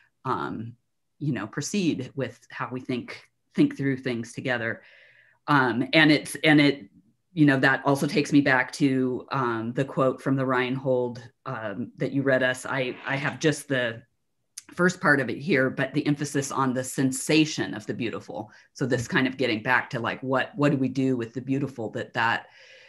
proceed with how we think through things together. And it that also takes me back to the quote from the Reinhold that you read us. I have just the first part of it here, but the emphasis on the sensation of the beautiful. So this kind of getting back to like, what do we do with the beautiful, that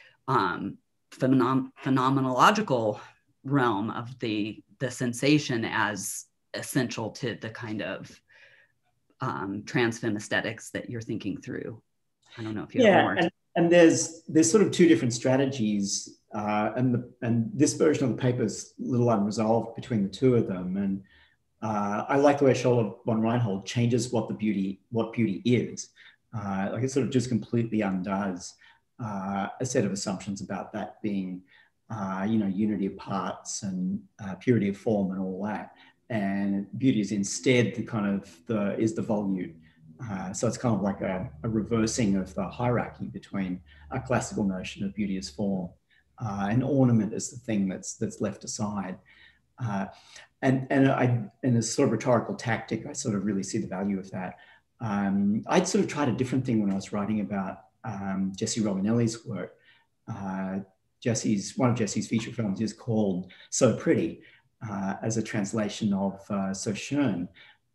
phenomenological realm of the sensation as essential to the kind of trans femme aesthetics that you're thinking through. I don't know if you have more. And there's sort of two different strategies, and this version of the paper is a little unresolved between the two of them. And I like the way Scholler von Reinhold changes what beauty is. Like it sort of just completely undoes a set of assumptions about that being, unity of parts and purity of form and all that. And beauty is instead the volute. So it's kind of like a reversing of the hierarchy between a classical notion of beauty as form and ornament as the thing that's left aside. And as sort of rhetorical tactic, I sort of really see the value of that. I'd sort of tried a different thing when I was writing about Jesse Robinelli's work. One of Jesse's feature films is called So Pretty, as a translation of So Schön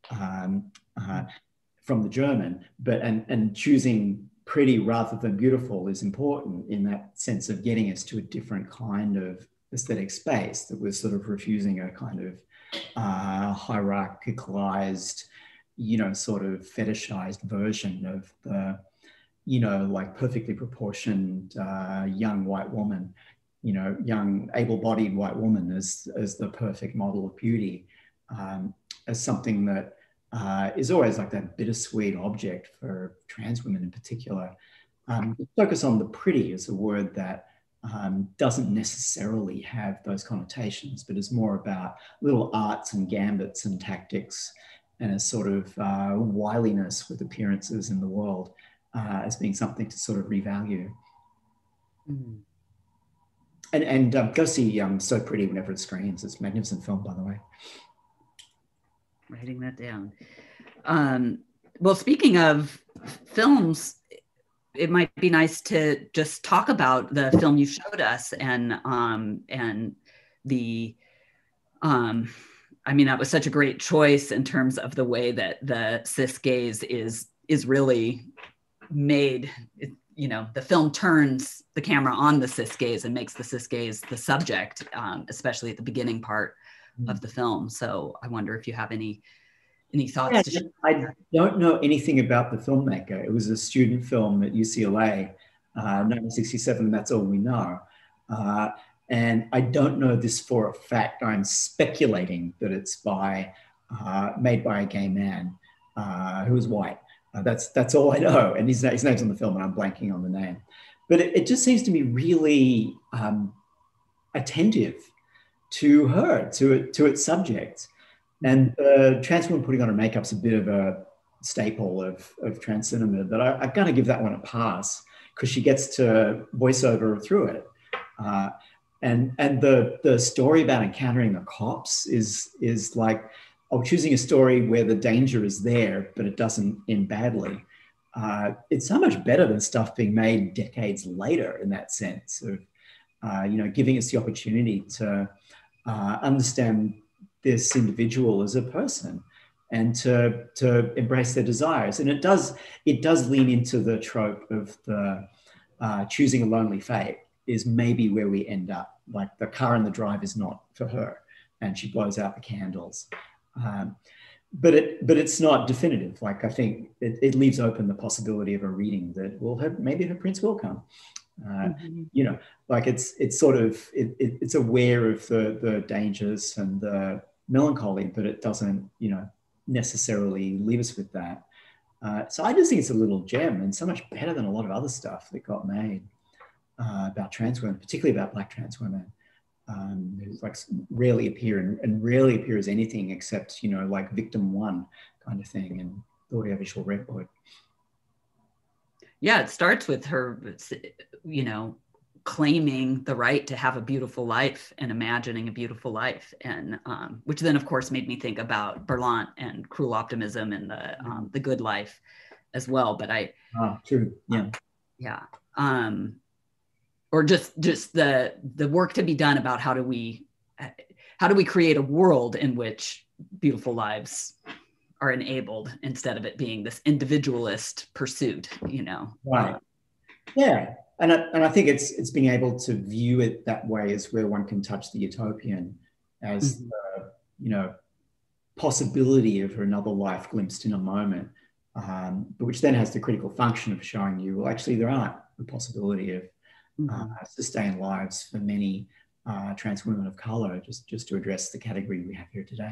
from the German, and choosing pretty rather than beautiful is important in that sense of getting us to a different kind of aesthetic space that was sort of refusing a kind of hierarchicalized, sort of fetishized version of the, like perfectly proportioned young white woman, young able-bodied white woman as the perfect model of beauty, as something that is always like that bittersweet object for trans women in particular. Focus on the pretty as a word that doesn't necessarily have those connotations, but is more about little arts and gambits and tactics and a sort of wiliness with appearances in the world as being something to sort of revalue. Mm. And go see So Pretty whenever it screens. It's a magnificent film, by the way. Writing that down. Well, speaking of films, it might be nice to just talk about the film you showed us and the, that was such a great choice in terms of the way that the cis gaze is really made. The film turns the camera on the cis gaze and makes the cis gaze the subject, especially at the beginning part of the film. So I wonder if you have any thoughts to share. I don't know anything about the filmmaker. It was a student film at UCLA, 1967, that's all we know. And I don't know this for a fact. I'm speculating that it's made by a gay man who is white. That's all I know. And his name's on the film and I'm blanking on the name. But it just seems to be really attentive to her, to its subject. And trans women putting on her makeup's a bit of a staple of trans cinema, but I've got to give that one a pass because she gets to voice over through it. And the story about encountering the cops is like, choosing a story where the danger is there, but it doesn't end badly. It's so much better than stuff being made decades later in that sense of, giving us the opportunity to understand this individual as a person and to embrace their desires. And it does lean into the trope of the choosing a lonely fate is maybe where we end up. Like the car in the drive is not for her and she blows out the candles. But it's not definitive. Like I think it leaves open the possibility of a reading that maybe her prince will come. Like it's sort of it's aware of the dangers and the melancholy, but it doesn't necessarily leave us with that. So I just think it's a little gem and so much better than a lot of other stuff that got made about trans women, particularly about Black trans women. Who like rarely appear and rarely appear as anything except, like victim one kind of thing in the audiovisual record. Yeah, it starts with her, claiming the right to have a beautiful life and imagining a beautiful life. And which then, of course, made me think about Berlant and Cruel Optimism and the Good Life as well. But true. Yeah. Yeah. Or just the work to be done about how do we create a world in which beautiful lives are enabled instead of it being this individualist pursuit, Right. Yeah. And I think it's being able to view it that way is where one can touch the utopian as the, possibility of another life glimpsed in a moment, but which then has the critical function of showing you, well, actually there aren't the possibility of sustained lives for many trans women of color, just to address the category we have here today.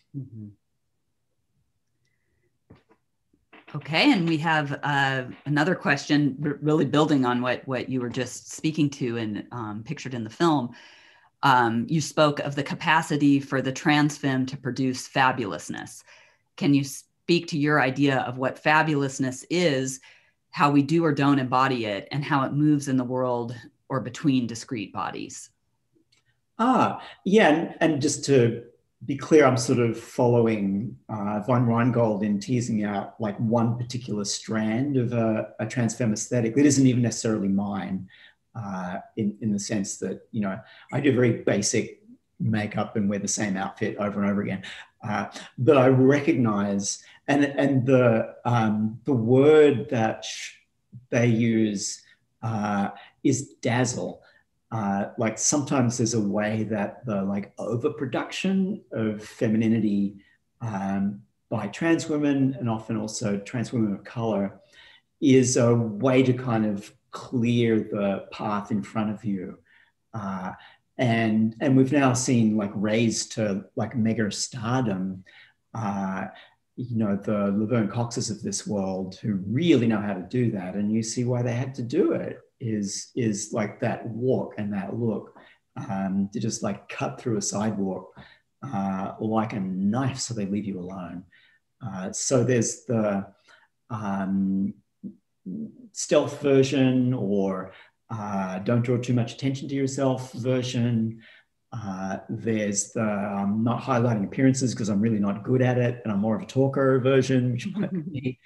Okay, and we have another question, really building on what you were just speaking to and pictured in the film. You spoke of the capacity for the trans femme to produce fabulousness. Can you speak to your idea of what fabulousness is, how we do or don't embody it, and how it moves in the world or between discrete bodies? Yeah, and just to be clear, I'm sort of following von Reingold in teasing out like one particular strand of a trans femme aesthetic that isn't even necessarily mine, in the sense that, I do very basic makeup and wear the same outfit over and over again. But I recognize, and the word that they use is dazzle. Like sometimes there's a way that the like overproduction of femininity by trans women and often also trans women of color is a way to kind of clear the path in front of you. And we've now seen like raised to like mega stardom, the Laverne Coxes of this world who really know how to do that. And you see why they had to do it is like that walk and that look, to just like cut through a sidewalk like a knife so they leave you alone. So there's the stealth version or don't draw too much attention to yourself version. There's the not highlighting appearances because I'm really not good at it and I'm more of a talker version, which might be me.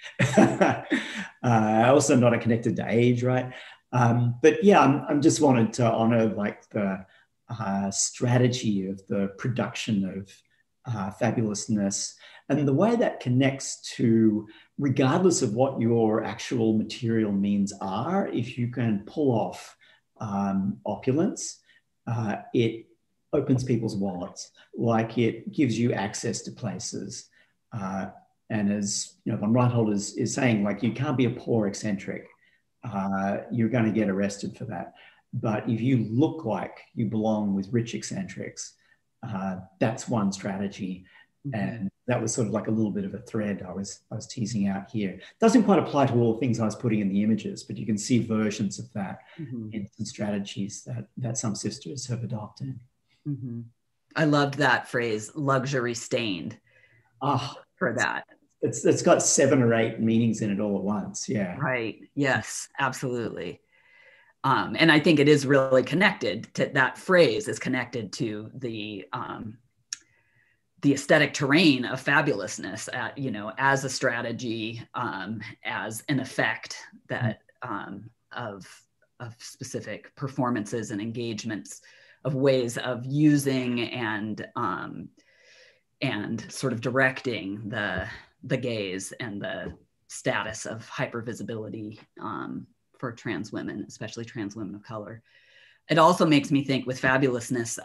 Also not connected to age, right? But yeah, I'm just wanted to honor like the strategy of the production of fabulousness and the way that connects to, regardless of what your actual material means are, if you can pull off opulence, it opens people's wallets, like it gives you access to places. And as von Reinhold is saying, like you can't be a poor eccentric. You're going to get arrested for that. But if you look like you belong with rich eccentrics, that's one strategy. And that was sort of like a little bit of a thread I was teasing out here. Doesn't quite apply to all the things I was putting in the images, but you can see versions of that in some strategies that some sisters have adopted. I loved that phrase, luxury stained, Oh, for that. It's got 7 or 8 meanings in it all at once. Yeah. Right. Yes, absolutely. And I think it is really connected to, that phrase is connected to the aesthetic terrain of fabulousness, as a strategy, as an effect that of specific performances and engagements, of ways of using and sort of directing the gaze and the status of hypervisibility for trans women, especially trans women of color. It also makes me think with fabulousness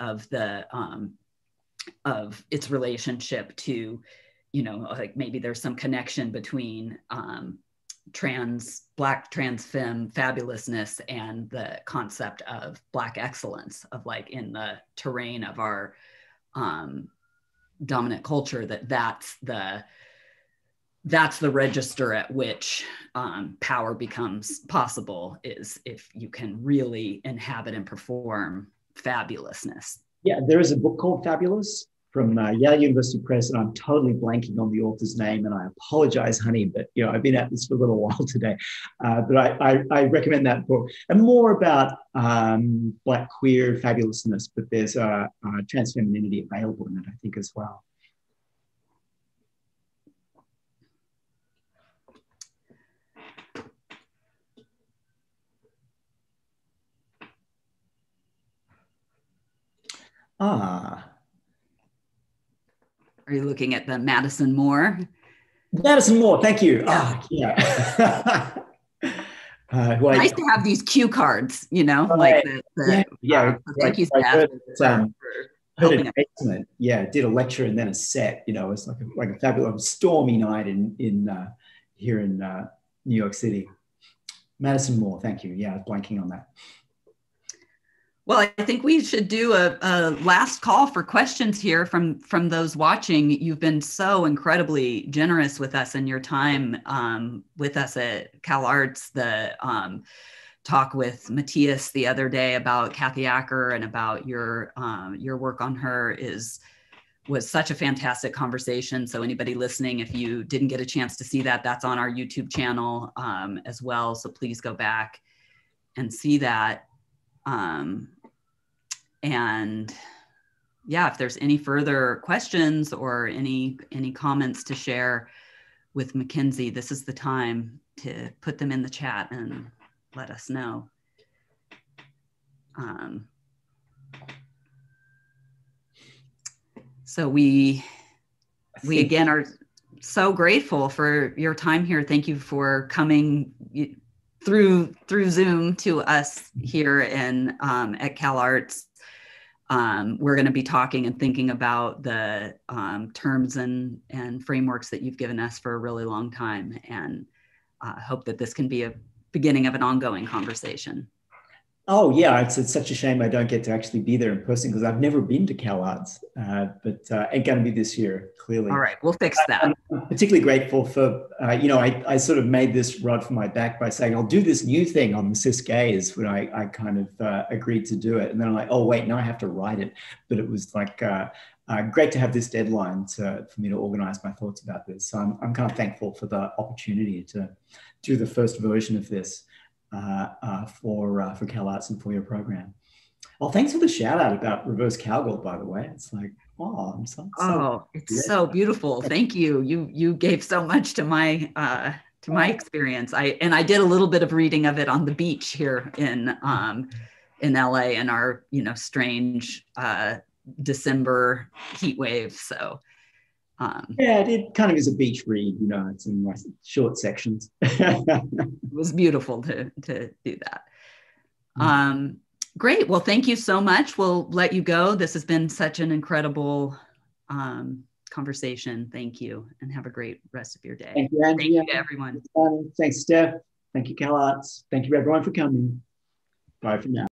of its relationship to, like maybe there's some connection between Black trans femme fabulousness and the concept of Black excellence, of like in the terrain of our dominant culture, that's the register at which power becomes possible, is if you can really inhabit and perform fabulousness. Yeah, there is a book called Fabulous from Yale University Press, and I'm totally blanking on the author's name, and I apologize, honey, but I've been at this for a little while today. But I recommend that book, and more about Black queer fabulousness, but there's trans femininity available in it, I think, as well. Are you looking at the Madison Moore? Madison Moore, thank you. Yeah. Yeah. Nice to have these cue cards, like thank you, Steph. Heard a basement. Yeah, did a lecture and then a set. It's like a fabulous stormy night in here in New York City. Madison Moore, thank you. Yeah, I was blanking on that. Well, I think we should do a last call for questions here from those watching. You've been so incredibly generous with us and your time with us at Cal Arts. The talk with Matthias the other day about Kathy Acker and about your work on her was such a fantastic conversation. So anybody listening, if you didn't get a chance to see that, that's on our YouTube channel as well. So please go back and see that. And yeah, if there's any further questions or any comments to share with McKenzie, this is the time to put them in the chat and let us know. So we again are so grateful for your time here. Thank you for coming through Zoom to us here at Cal Arts. We're going to be talking and thinking about the terms and frameworks that you've given us for a really long time, and hope that this can be a beginning of an ongoing conversation. Oh yeah, it's such a shame I don't get to actually be there in person, because I've never been to Cal Arts, but it's going to be this year, clearly. All right, we'll fix that. I'm particularly grateful for, I sort of made this rod for my back by saying, I'll do this new thing on the cis gays when I kind of agreed to do it. And then I'm like, oh wait, now I have to write it. But it was like, great to have this deadline for me to organize my thoughts about this. So I'm kind of thankful for the opportunity to do the first version of this for Cal Arts and for your program. Oh, thanks for the shout out about reverse cowgirl, by the way. It's like, oh, I'm so it's so beautiful. Thank you. You gave so much to my experience. I did a little bit of reading of it on the beach here in LA in our strange December heat wave. So yeah, it kind of is a beach read, it's in nice short sections. It was beautiful to do that. Great. Well, thank you so much. We'll let you go. This has been such an incredible conversation. Thank you, and have a great rest of your day. Thank you, Andrea. Thank you to everyone. Thanks, Steph. Thank you, Cal Arts. Thank you, everyone, for coming. Bye for now.